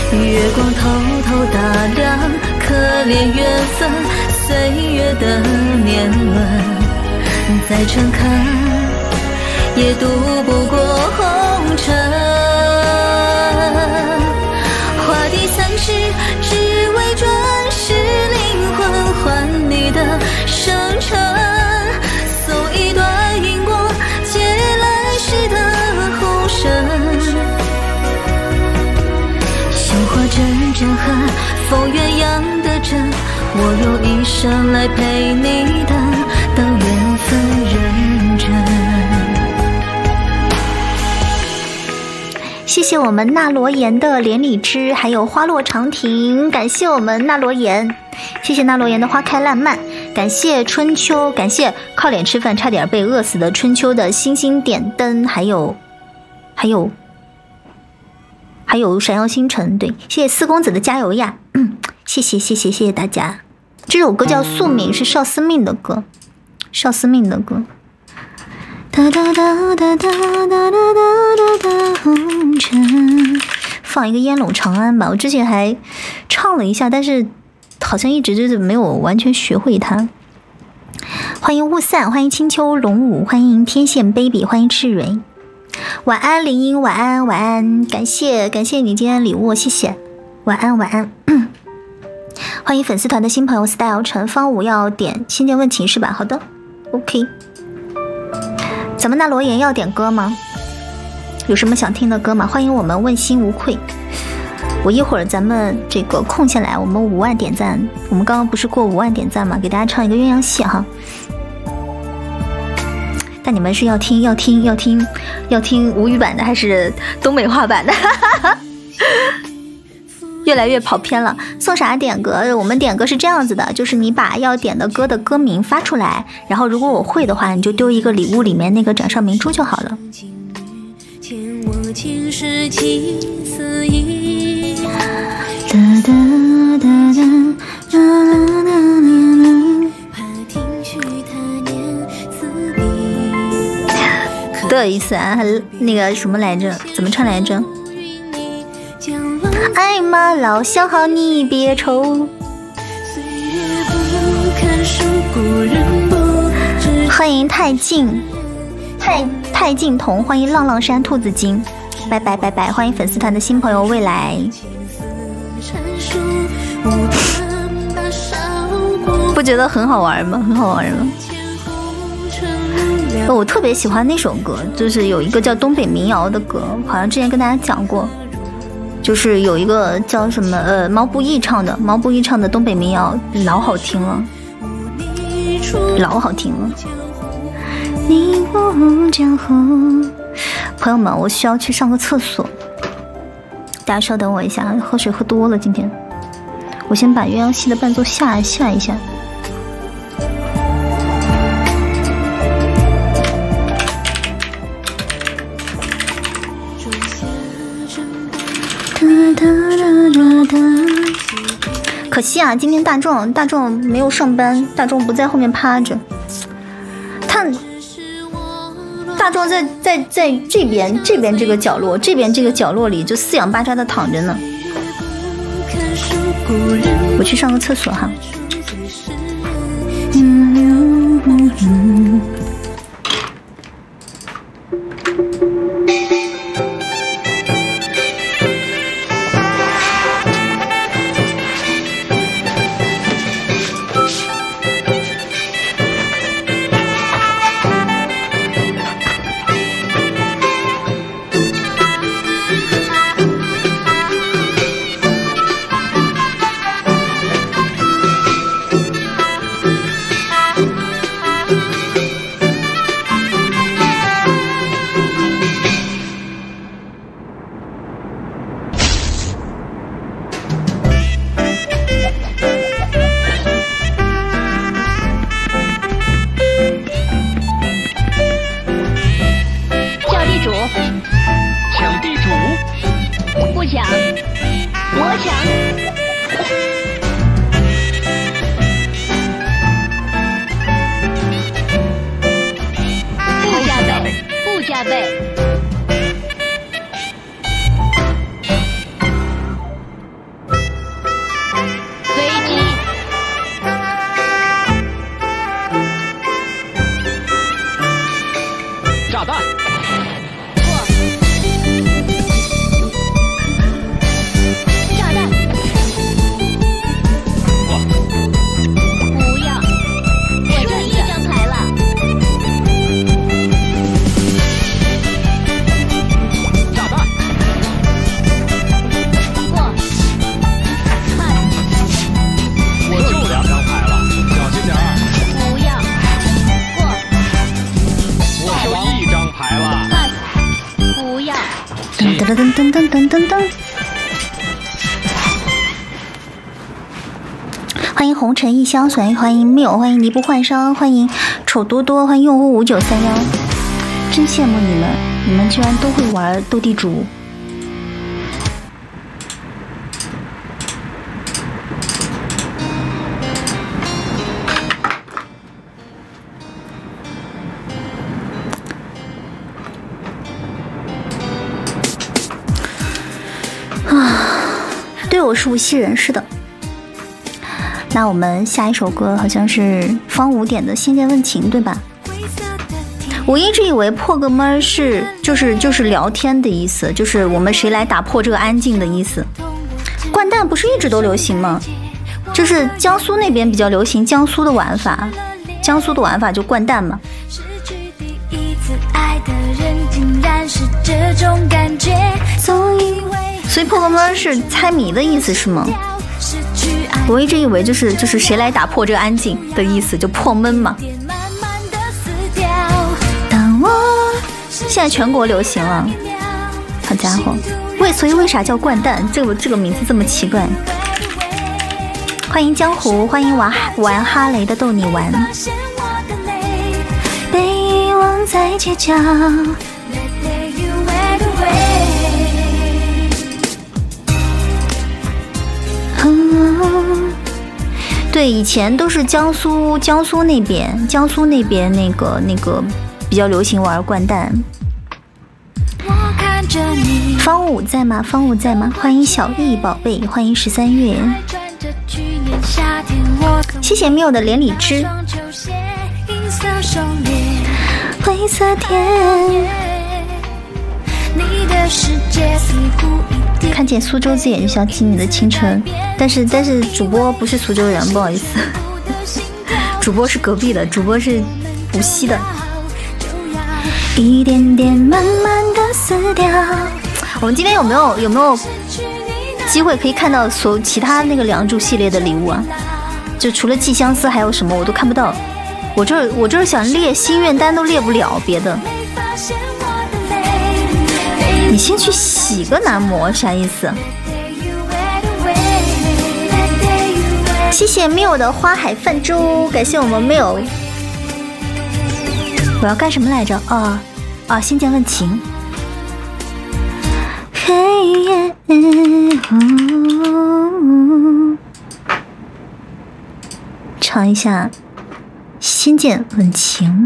月光偷偷打量，可怜缘分，岁月的年轮，再诚恳也渡不过红尘。花地三尺，只为转世灵魂，换你的生辰，送一段荧光，借来世的红绳。绣花针针痕，风鸳鸯的针，我用一生来陪你等，等缘分认真。 谢谢我们纳罗言的连理枝，还有花落长亭，感谢我们纳罗言，谢谢纳罗言的花开烂漫，感谢春秋，感谢靠脸吃饭差点被饿死的春秋的星星点灯，还有还有还有闪耀星辰，对，谢谢四公子的加油呀，嗯，谢谢谢谢谢谢大家。这首歌叫宿命，是邵思命的歌，邵思命的歌。哒哒哒哒哒哒哒哒哒红尘，放一个烟笼长安吧。我之前还唱了一下，但是好像一直就是没有完全学会它。欢迎雾散，欢迎青丘龙舞，欢迎天线 baby， 欢迎赤蕊。晚安林英，晚安晚安，感谢感谢你今天的礼物，谢谢。晚安晚安。嗯、欢迎粉丝团的新朋友 style 陈方武要点仙剑问情是吧？好的 ，OK。咱们那罗言要点歌吗？有什么想听的歌吗？欢迎我们问心无愧。我一会儿咱们这个空下来，我们五万点赞，我们刚刚不是过五万点赞吗？给大家唱一个鸳鸯戏哈。但你们是要听要听要听要听吴语版的还是东北话版的？越来越跑偏了。送啥点歌？我们点歌是这样子的，就是你把要点的歌的歌名发出来，然后如果我会的话，你就丢一个礼物里面那个掌上明珠就好了。多有意思啊！还那个什么来着？怎么唱来着？爱马老相好你别愁。欢迎太静太太静彤，欢迎浪浪山兔子精，拜拜拜拜！欢迎粉丝团的新朋友未来。不觉得很好玩吗？很好玩吗？我特别喜欢那首歌，就是有一个叫东北民谣的歌，好像之前跟大家讲过。就是有一个叫什么呃毛不易唱的，毛不易唱的东北民谣老好听了，老好听了。你我江河，朋友们，我需要去上个厕所，大家稍等我一下，喝水喝多了今天。我先把鸳鸯戏的伴奏下下一下。可惜啊，今天大壮大壮没有上班，大壮不在后面趴着，他大壮在在在这边这边这个角落，这边这个角落里就四仰八叉的躺着呢。我去上个厕所哈。嗯嗯嗯噔噔噔噔噔噔噔。欢迎红尘一香水，欢迎缪，欢迎尼不换伤，欢迎丑多多，欢迎用户五九三幺。真羡慕你们，你们居然都会玩斗地主。对，我是无锡人，是的。那我们下一首歌好像是方五点的《仙剑问情》，对吧？我一直以为破个闷是就是就是聊天的意思，就是我们谁来打破这个安静的意思。掼蛋不是一直都流行吗？就是江苏那边比较流行江苏的玩法，江苏的玩法就掼蛋嘛。所以破个闷是猜谜的意思是吗？我一直以为就是就是谁来打破这个安静的意思，就破闷嘛。当我现在全国流行了，好家伙！为所以为啥叫掼蛋？这个这个名字这么奇怪。欢迎江湖，欢迎玩玩哈雷的逗你玩。被遗忘在街角。对，以前都是江苏江苏那边，江苏那边那个那个比较流行玩掼蛋。方武在吗？方武在吗？欢迎小易宝贝，欢迎十三月，谢谢缪的连理枝。灰色天，看见苏州字眼就想起你的青春，但是但是主播不是苏州人，不好意思，主播是隔壁的，主播是无锡的。一点点慢慢的死掉。我们今天有没有有没有机会可以看到所其他那个梁祝系列的礼物啊？就除了寄相思还有什么我都看不到。我这我这是想列心愿单都列不了别的。你先去洗个男模啥意思？谢谢缪的花海泛舟，感谢我们缪。我要干什么来着？啊啊！仙剑问情。嘿耶，唱一下《仙剑问情》。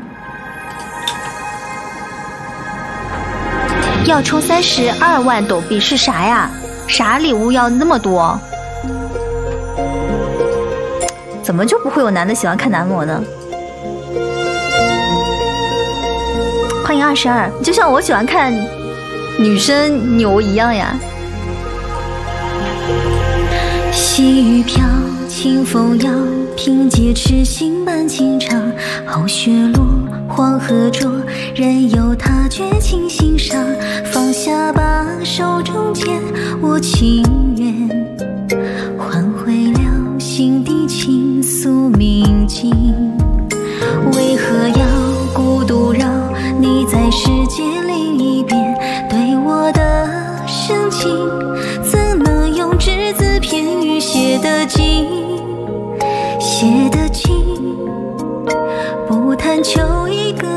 要充三十二万抖币是啥呀？啥礼物要那么多？怎么就不会有男的喜欢看男模呢？欢迎二十二，就像我喜欢看女生牛一样呀。细雨飘，清风摇，凭借痴心伴情长。好雪落，黄河浊，任由它绝情心伤。放下吧，手中剑，我情愿换回了心底情愫铭记。为何要孤独绕？你在世界另一边，对我的深情，怎能用只字片语写得尽？写得尽，不贪求一个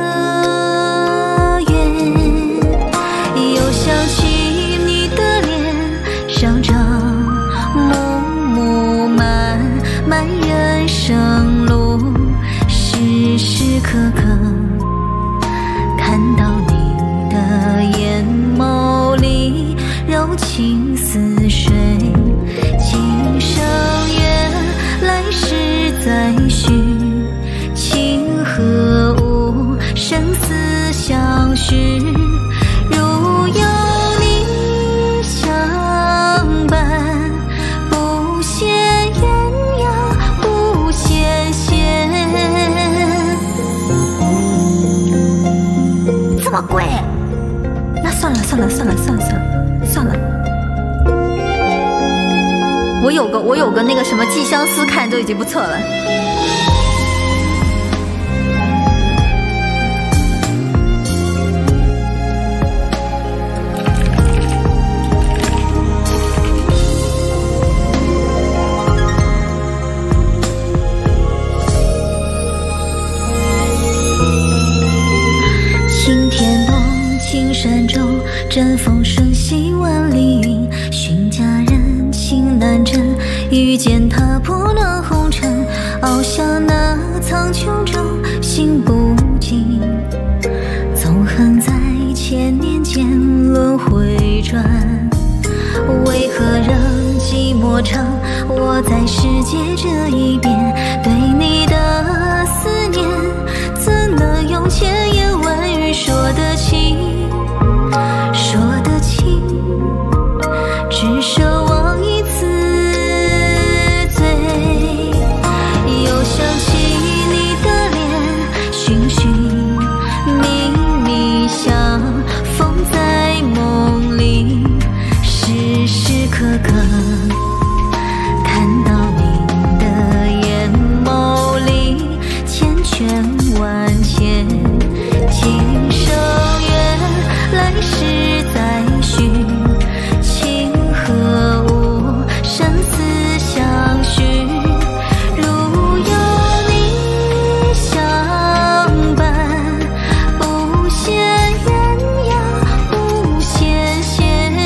缘。又想起你的脸上张暮暮漫漫人生路，时时刻刻看到你的眼眸里柔情似水。今生缘，来世再续，情何物，生死相许。如有你相伴，不羡鸳鸯不羡仙。这么贵？那算了算了算了算了算了算了。我有个我有个那个什么寄相思看就已经不错了。 山中，阵风瞬息万里云。寻佳人，情难枕，遇见他破乱红尘，翱翔那苍穹中，心不静。纵横在千年间轮回转，为何让寂寞长？我在世界这一边，对你的思念，怎能用千言万语说得清？说得清，只奢望一次醉。又想起你的脸，寻寻觅觅，相逢在梦里，时时刻刻看到你的眼眸里千圈万千，今生缘，来世再续，情和无生死相许，如有你相伴，不羡鸳鸯不羡仙。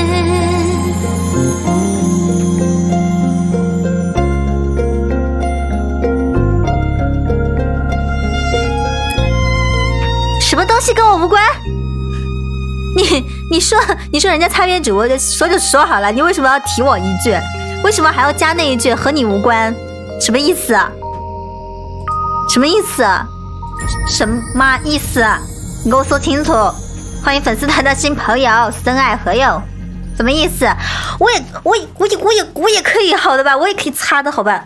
什么东西跟我无关？你你说你说人家擦边主播就说就说好了，你为什么要提我一句？为什么还要加那一句和你无关？什么意思？什么意思？什么意思？你给我说清楚。欢迎粉丝团的新朋友深爱何友，什么意思？我也我也我也我也我也可以好的吧？我也可以擦的好吧？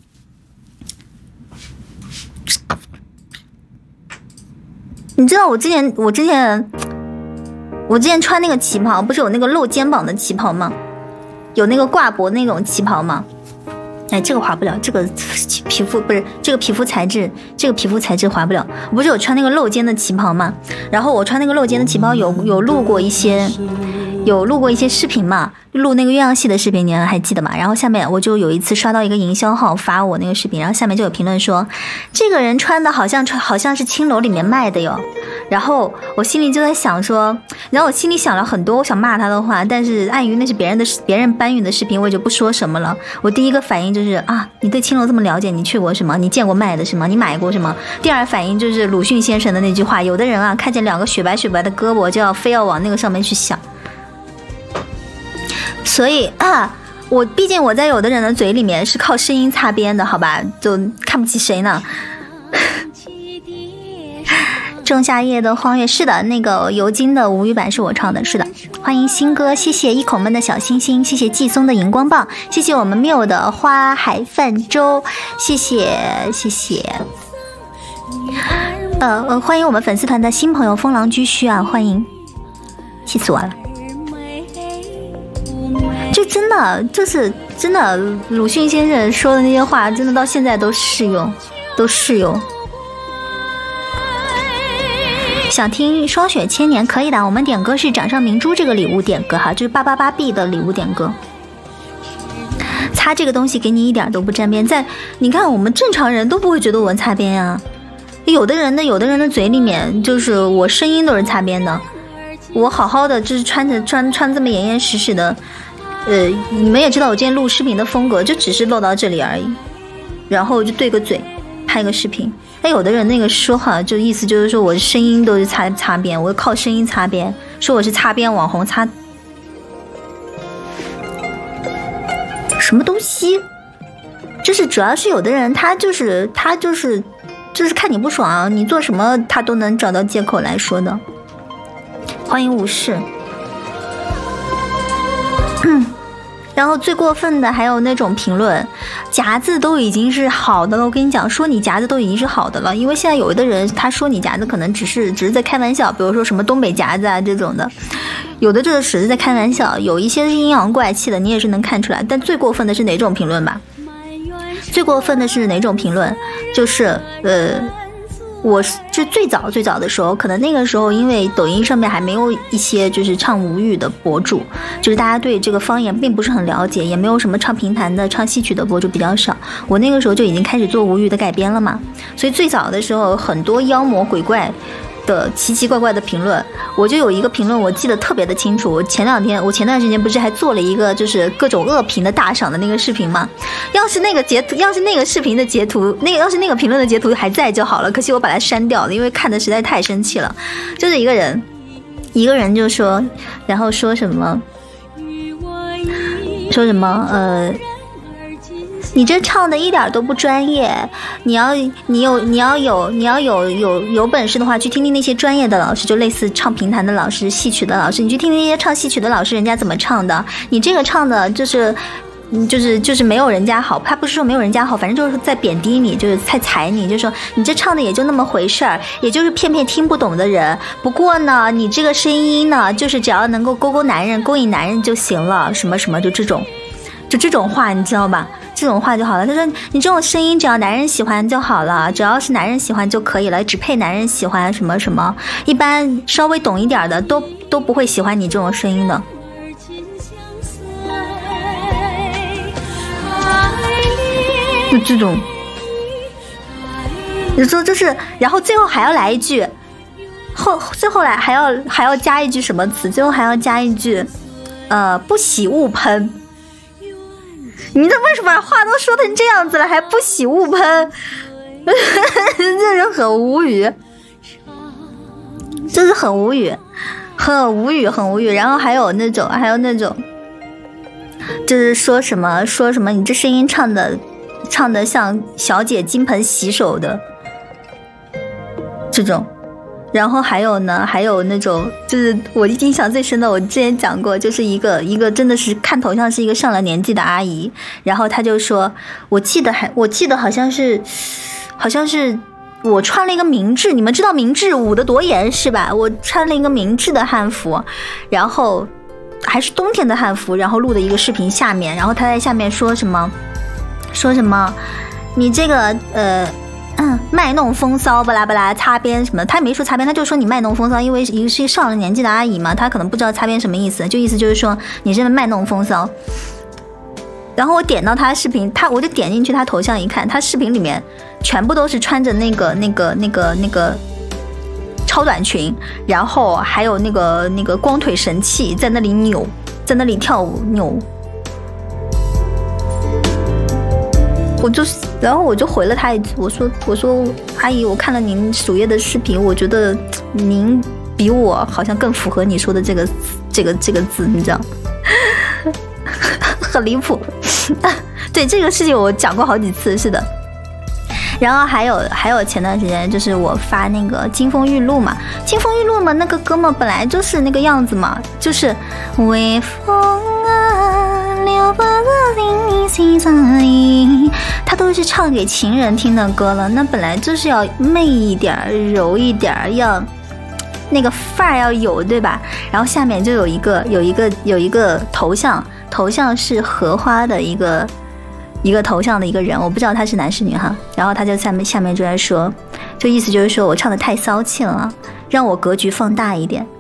你知道我之前我之前我之前穿那个旗袍，不是有那个露肩膀的旗袍吗？有那个挂脖那种旗袍吗？哎，这个划不了，这个皮肤不是这个皮肤材质，这个皮肤材质划不了。我不是有穿那个露肩的旗袍吗？然后我穿那个露肩的旗袍有有录过一些。有录过一些视频嘛，录那个鸳鸯戏的视频，你还记得吗？然后下面我就有一次刷到一个营销号发我那个视频，然后下面就有评论说，这个人穿的好像穿好像是青楼里面卖的哟。然后我心里就在想说，然后我心里想了很多我想骂他的话，但是碍于那是别人的别人搬运的视频，我也就不说什么了。我第一个反应就是啊，你对青楼这么了解，你去过什么？你见过卖的是吗？你买过什么？第二反应就是鲁迅先生的那句话，有的人啊看见两个雪白雪白的胳膊就要非要往那个上面去想。所以啊，我毕竟我在有的人的嘴里面是靠声音擦边的，好吧，就看不起谁呢？仲夏夜的荒月，是的，那个尤金的吴语版是我唱的，是的。欢迎新哥，谢谢一口闷的小星星，谢谢季松的荧光棒，谢谢我们缪的花海泛舟，谢谢谢谢。呃呃，欢迎我们粉丝团的新朋友风狼居胥啊，欢迎，气死我了。就真的就是真的，鲁迅先生说的那些话，真的到现在都适用，都适用。想听霜雪千年可以的，我们点歌是掌上明珠这个礼物点歌哈，就是八八八 B 的礼物点歌。擦这个东西给你一点都不沾边，在你看我们正常人都不会觉得我们擦边呀、啊，有的人的有的人的嘴里面就是我声音都是擦边的，我好好的就是穿着穿穿这么严严实实的。呃，你们也知道我今天录视频的风格，就只是录到这里而已，然后就对个嘴，拍个视频。哎，有的人那个说话就意思就是说我声音都是擦擦边，我靠声音擦边，说我是擦边网红擦什么东西？就是主要是有的人他就是他就是就是看你不爽，你做什么他都能找到借口来说的。欢迎无视。嗯，然后最过分的还有那种评论，夹子都已经是好的了。我跟你讲，说你夹子都已经是好的了，因为现在有的人他说你夹子可能只是只是在开玩笑，比如说什么东北夹子啊这种的，有的这个只是在开玩笑，有一些是阴阳怪气的，你也是能看出来。但最过分的是哪种评论吧？最过分的是哪种评论？就是呃。我是最早最早的时候，可能那个时候因为抖音上面还没有一些就是唱吴语的博主，就是大家对这个方言并不是很了解，也没有什么唱评弹的唱戏曲的博主比较少。我那个时候就已经开始做吴语的改编了嘛，所以最早的时候很多妖魔鬼怪的奇奇怪怪的评论。我就有一个评论我记得特别的清楚，我前两天我前段时间不是还做了一个就是各种恶评的大赏的那个视频吗？要是那个截图要是那个视频的截图那个要是那个评论的截图还在就好了，可惜我把它删掉了，因为看的实在太生气了。就是一个人一个人就说，然后说什么说什么呃你这唱的一点都不专业，你要你有你要有你要有有有本事的话，去听听那些专业的老师，就类似唱评弹的老师、戏曲的老师，你去听听那些唱戏曲的老师，人家怎么唱的。你这个唱的就是就是就是没有人家好，他不是说没有人家好，反正就是在贬低你，就是在踩你，就说你这唱的也就那么回事儿，也就是骗骗听不懂的人。不过呢，你这个声音呢，就是只要能够勾勾男人、勾引男人就行了，什么什么就这种，就这种话，你知道吧？这种话就好了。他说你这种声音只要男人喜欢就好了，只要是男人喜欢就可以了，只配男人喜欢什么什么，一般稍微懂一点的都都不会喜欢你这种声音的。就这种，你说就是，然后最后还要来一句，后最后来还要还要加一句什么词？最后还要加一句，呃，不喜勿喷。你这为什么把话都说成这样子了，还不喜勿喷？这人很无语，就是很无语，很无语，很无语。然后还有那种，还有那种，就是说什么说什么，你这声音唱的唱的像小姐金盆洗手的这种。然后还有呢，还有那种，就是我印象最深的，我之前讲过，就是一个一个真的是看头像是一个上了年纪的阿姨，然后她就说，我记得还我记得好像是，好像是我穿了一个明制，你们知道明制捂得多严是吧？我穿了一个明制的汉服，然后还是冬天的汉服，然后录的一个视频下面，然后她在下面说什么，说什么，你这个呃。嗯，卖弄风骚巴拉巴拉擦边什么，他没说擦边，他就说你卖弄风骚，因为一个是上了年纪的阿姨嘛，他可能不知道擦边什么意思，就意思就是说你是卖弄风骚。然后我点到他视频，他我就点进去他头像一看，他视频里面全部都是穿着那个那个那个那个超短裙，然后还有那个那个光腿神器在那里扭，在那里跳舞扭。我就，然后我就回了他一句，我说我说阿姨，我看了您首页的视频，我觉得您比我好像更符合你说的这个这个这个字，你知道，很离谱。对这个事情我讲过好几次，是的。然后还有还有前段时间就是我发那个金风玉露嘛，金风玉露嘛，那个哥们本来就是那个样子嘛，就是微风啊，留把个令你心上意，他都是唱给情人听的歌了，那本来就是要媚一点柔一点，要那个范儿要有，对吧？然后下面就有一个有一个有一个头像，头像是荷花的一个一个头像的一个人，我不知道他是男是女哈。然后他就下面下面就在说，就意思就是说我唱的太骚气了，让我格局放大一点。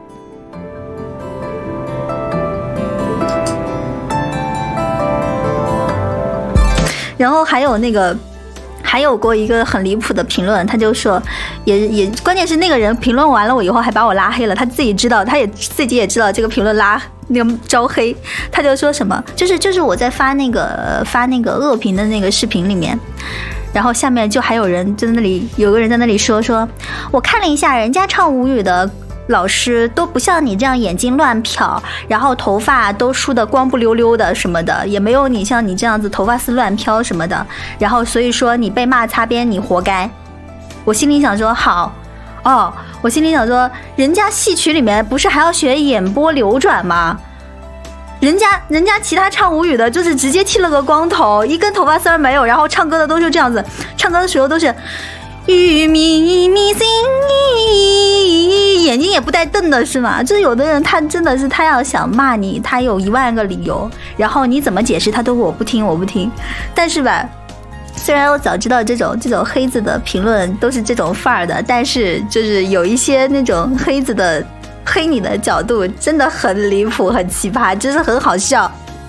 然后还有那个，还有过一个很离谱的评论，他就说，也也关键是那个人评论完了我以后还把我拉黑了，他自己知道，他也自己也知道这个评论拉那个招黑，他就说什么，就是就是我在发那个发那个恶评的那个视频里面，然后下面就还有人在那里，有个人在那里说说，我看了一下人家唱吴语的老师都不像你这样眼睛乱瞟，然后头发都梳得光不溜溜的什么的，也没有你像你这样子头发丝乱飘什么的，然后所以说你被骂擦边你活该。我心里想说好哦，我心里想说人家戏曲里面不是还要学眼波流转吗？人家人家其他唱吴语的就是直接剃了个光头，一根头发丝没有，然后唱歌的都是这样子，唱歌的时候都是雨咪咪心意，眼睛也不带瞪的是吗？就是有的人他真的是他要想骂你，他有一万个理由，然后你怎么解释他都我不听我不听。但是吧，虽然我早知道这种这种黑子的评论都是这种范儿的，但是就是有一些那种黑子的黑你的角度真的很离谱很奇葩，就是很好笑。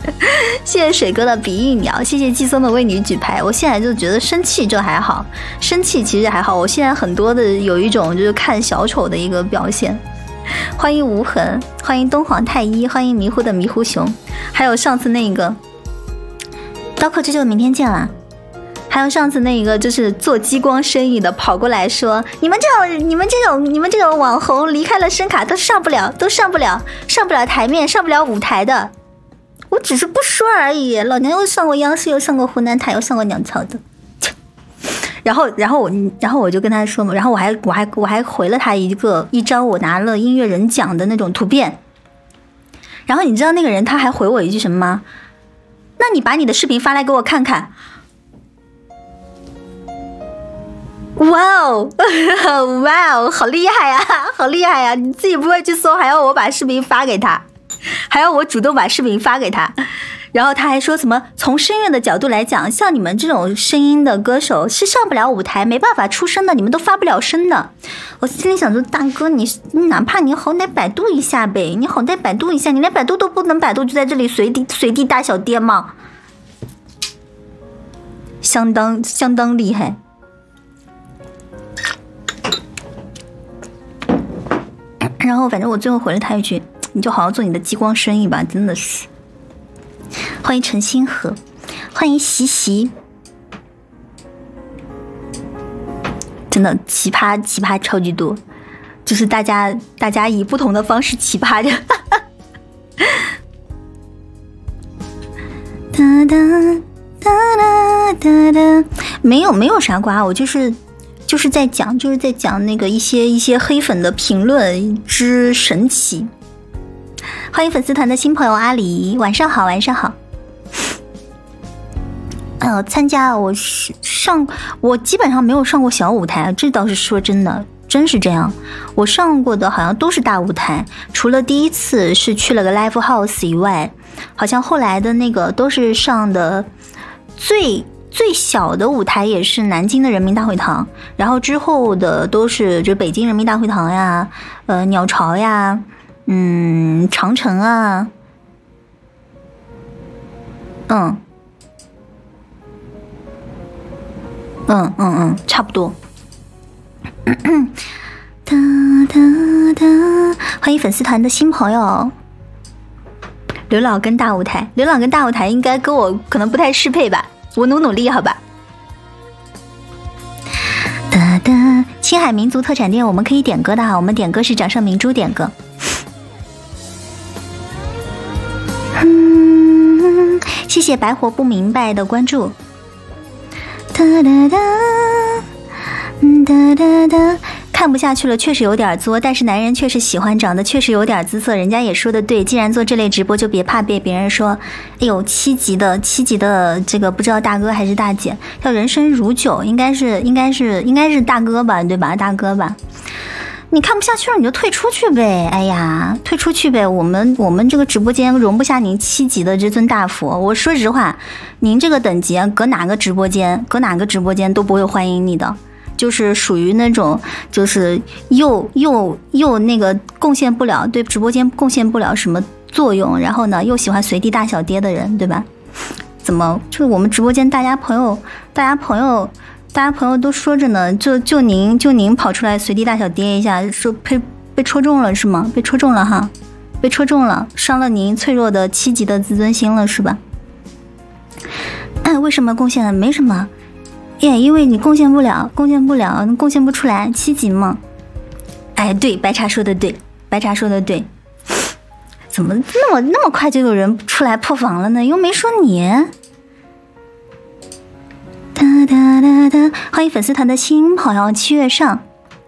谢谢水哥的比翼鸟，谢谢季松的为你举牌。我现在就觉得生气这还好，生气其实还好。我现在很多的有一种就是看小丑的一个表现。欢迎无痕，欢迎东皇太一，欢迎迷糊的迷糊熊，还有上次那个刀客，这就明天见了。还有上次那个就是做激光生意的跑过来说，你们这种你们这种你们这种网红离开了声卡都上不了都上不了上不了台面上不了舞台的。我只是不说而已，老娘又上过央视，又上过湖南台，又上过鸟巢的。然后，然后我，然后我就跟他说嘛，然后我还，我还，我还回了他一个一张我拿了音乐人奖的那种图片。然后你知道那个人他还回我一句什么吗？那你把你的视频发来给我看看。哇哦，哇哦，好厉害呀，好厉害呀！你自己不会去搜，还要我把视频发给他。还要我主动把视频发给他，然后他还说什么从声乐的角度来讲，像你们这种声音的歌手是上不了舞台，没办法出声的，你们都发不了声的。我心里想说，大哥你你哪怕你好歹百度一下呗，你好歹百度一下，你连百度都不能百度，就在这里随地随地大小爹吗？相当相当厉害。然后反正我最后回了他一句，你就好好做你的激光生意吧，真的是。欢迎陈星河，欢迎习习，真的奇葩奇葩超级多，就是大家大家以不同的方式奇葩着。哒哒哒哒哒哒，没有没有啥瓜，我就是就是在讲就是在讲那个一些一些黑粉的评论之神奇。欢迎粉丝团的新朋友阿里，晚上好，晚上好。呃，参加我上，我基本上没有上过小舞台，这倒是说真的，真是这样。我上过的好像都是大舞台，除了第一次是去了个 live house 以外，好像后来的那个都是上的最最小的舞台也是南京的人民大会堂，然后之后的都是就北京人民大会堂呀，呃，鸟巢呀。嗯，长城啊，嗯，嗯嗯嗯，差不多。哒哒哒，欢迎粉丝团的新朋友。刘老根大舞台，刘老根大舞台应该跟我可能不太适配吧，我努努力好吧。哒哒，青海民族特产店我们可以点歌的哈，我们点歌是掌上明珠点歌。嗯，谢谢白活不明白的关注。哒哒哒，哒哒哒，看不下去了，确实有点作，但是男人确实喜欢，长得确实有点姿色，人家也说的对。既然做这类直播，就别怕被别人说，哎呦，七级的七级的这个不知道大哥还是大姐，叫人生如酒，应该是应该是应该是大哥吧，对吧？大哥吧。你看不下去了，你就退出去呗。哎呀，退出去呗。我们我们这个直播间容不下您七级的这尊大佛。我说实话，您这个等级搁哪个直播间，搁哪个直播间都不会欢迎你的。就是属于那种，就是又又又那个贡献不了，对直播间贡献不了什么作用，然后呢又喜欢随地大小爹的人，对吧？怎么就是我们直播间大家朋友，大家朋友。大家朋友都说着呢，就就您就您跑出来随地大小跌一下，说被被戳中了是吗？被戳中了哈，被戳中了，伤了您脆弱的七级的自尊心了是吧？哎，为什么贡献了？没什么，耶，因为你贡献不了，贡献不了，贡献不出来，七级嘛。哎，对，白茶说的对，白茶说的对。怎么那么那么快就有人出来破防了呢？又没说你。哒哒哒哒，欢迎粉丝团的新朋友七月上，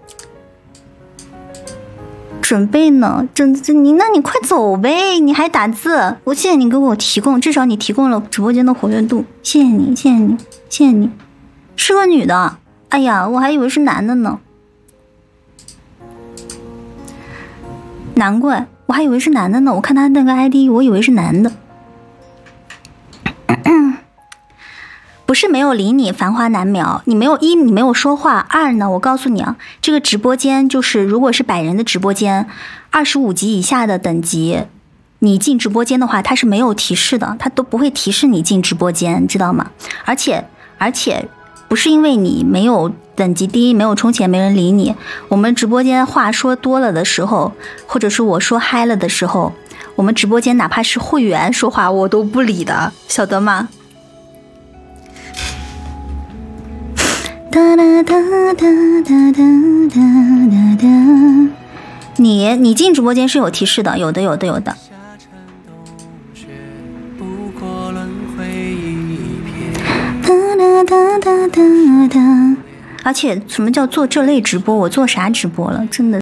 准备呢，这这你那你快走呗，你还打字，我谢谢你给我提供，至少你提供了直播间的活跃度，谢谢你，谢谢你，谢谢你，是个女的，哎呀，我还以为是男的呢，难怪我还以为是男的呢，我看他那个 I D， 我以为是男的。不是没有理你，繁花难描。你没有一，你没有说话；二呢，我告诉你啊，这个直播间就是，如果是百人的直播间，二十五级以下的等级， 你进直播间的话，它是没有提示的，它都不会提示你进直播间，知道吗？而且而且不是因为你没有等级低，没有充钱，没人理你。我们直播间话说多了的时候，或者是我说嗨了的时候，我们直播间哪怕是会员说话我都不理的，晓得吗？哒哒哒哒哒哒哒哒。你你进直播间是有提示的，有的有的有的。哒哒哒哒哒哒。而且什么叫做这类直播？我做啥直播了？真的。